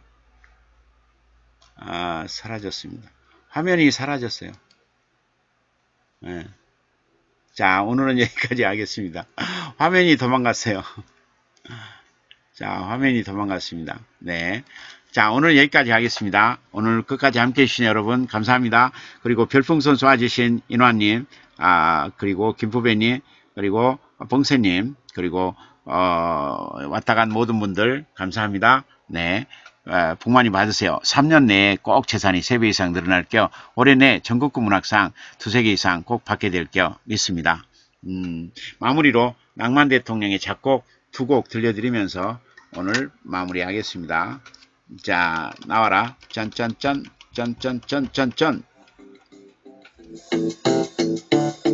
아, 사라졌습니다. 화면이 사라졌어요. 네. 자, 오늘은 여기까지 하겠습니다. 화면이 도망갔어요. 자, 화면이 도망갔습니다. 네. 자, 오늘 여기까지 하겠습니다. 오늘 끝까지 함께 해주신 여러분, 감사합니다. 그리고 별풍선 쏘아주신 인화님, 아, 그리고 김푸배님, 그리고 봉세님, 그리고, 어, 왔다 간 모든 분들, 감사합니다. 네. 어, 복 많이 받으세요. 삼 년 내에 꼭 재산이 세 배 이상 늘어날게요. 올해 내 전국구 문학상 두세 개 이상 꼭 받게 될게요. 믿습니다. 음, 마무리로 낭만 대통령의 작곡 두 곡 들려드리면서 오늘 마무리하겠습니다. 자, 나와라. 짠짠짠, 짠짠짠짠짠.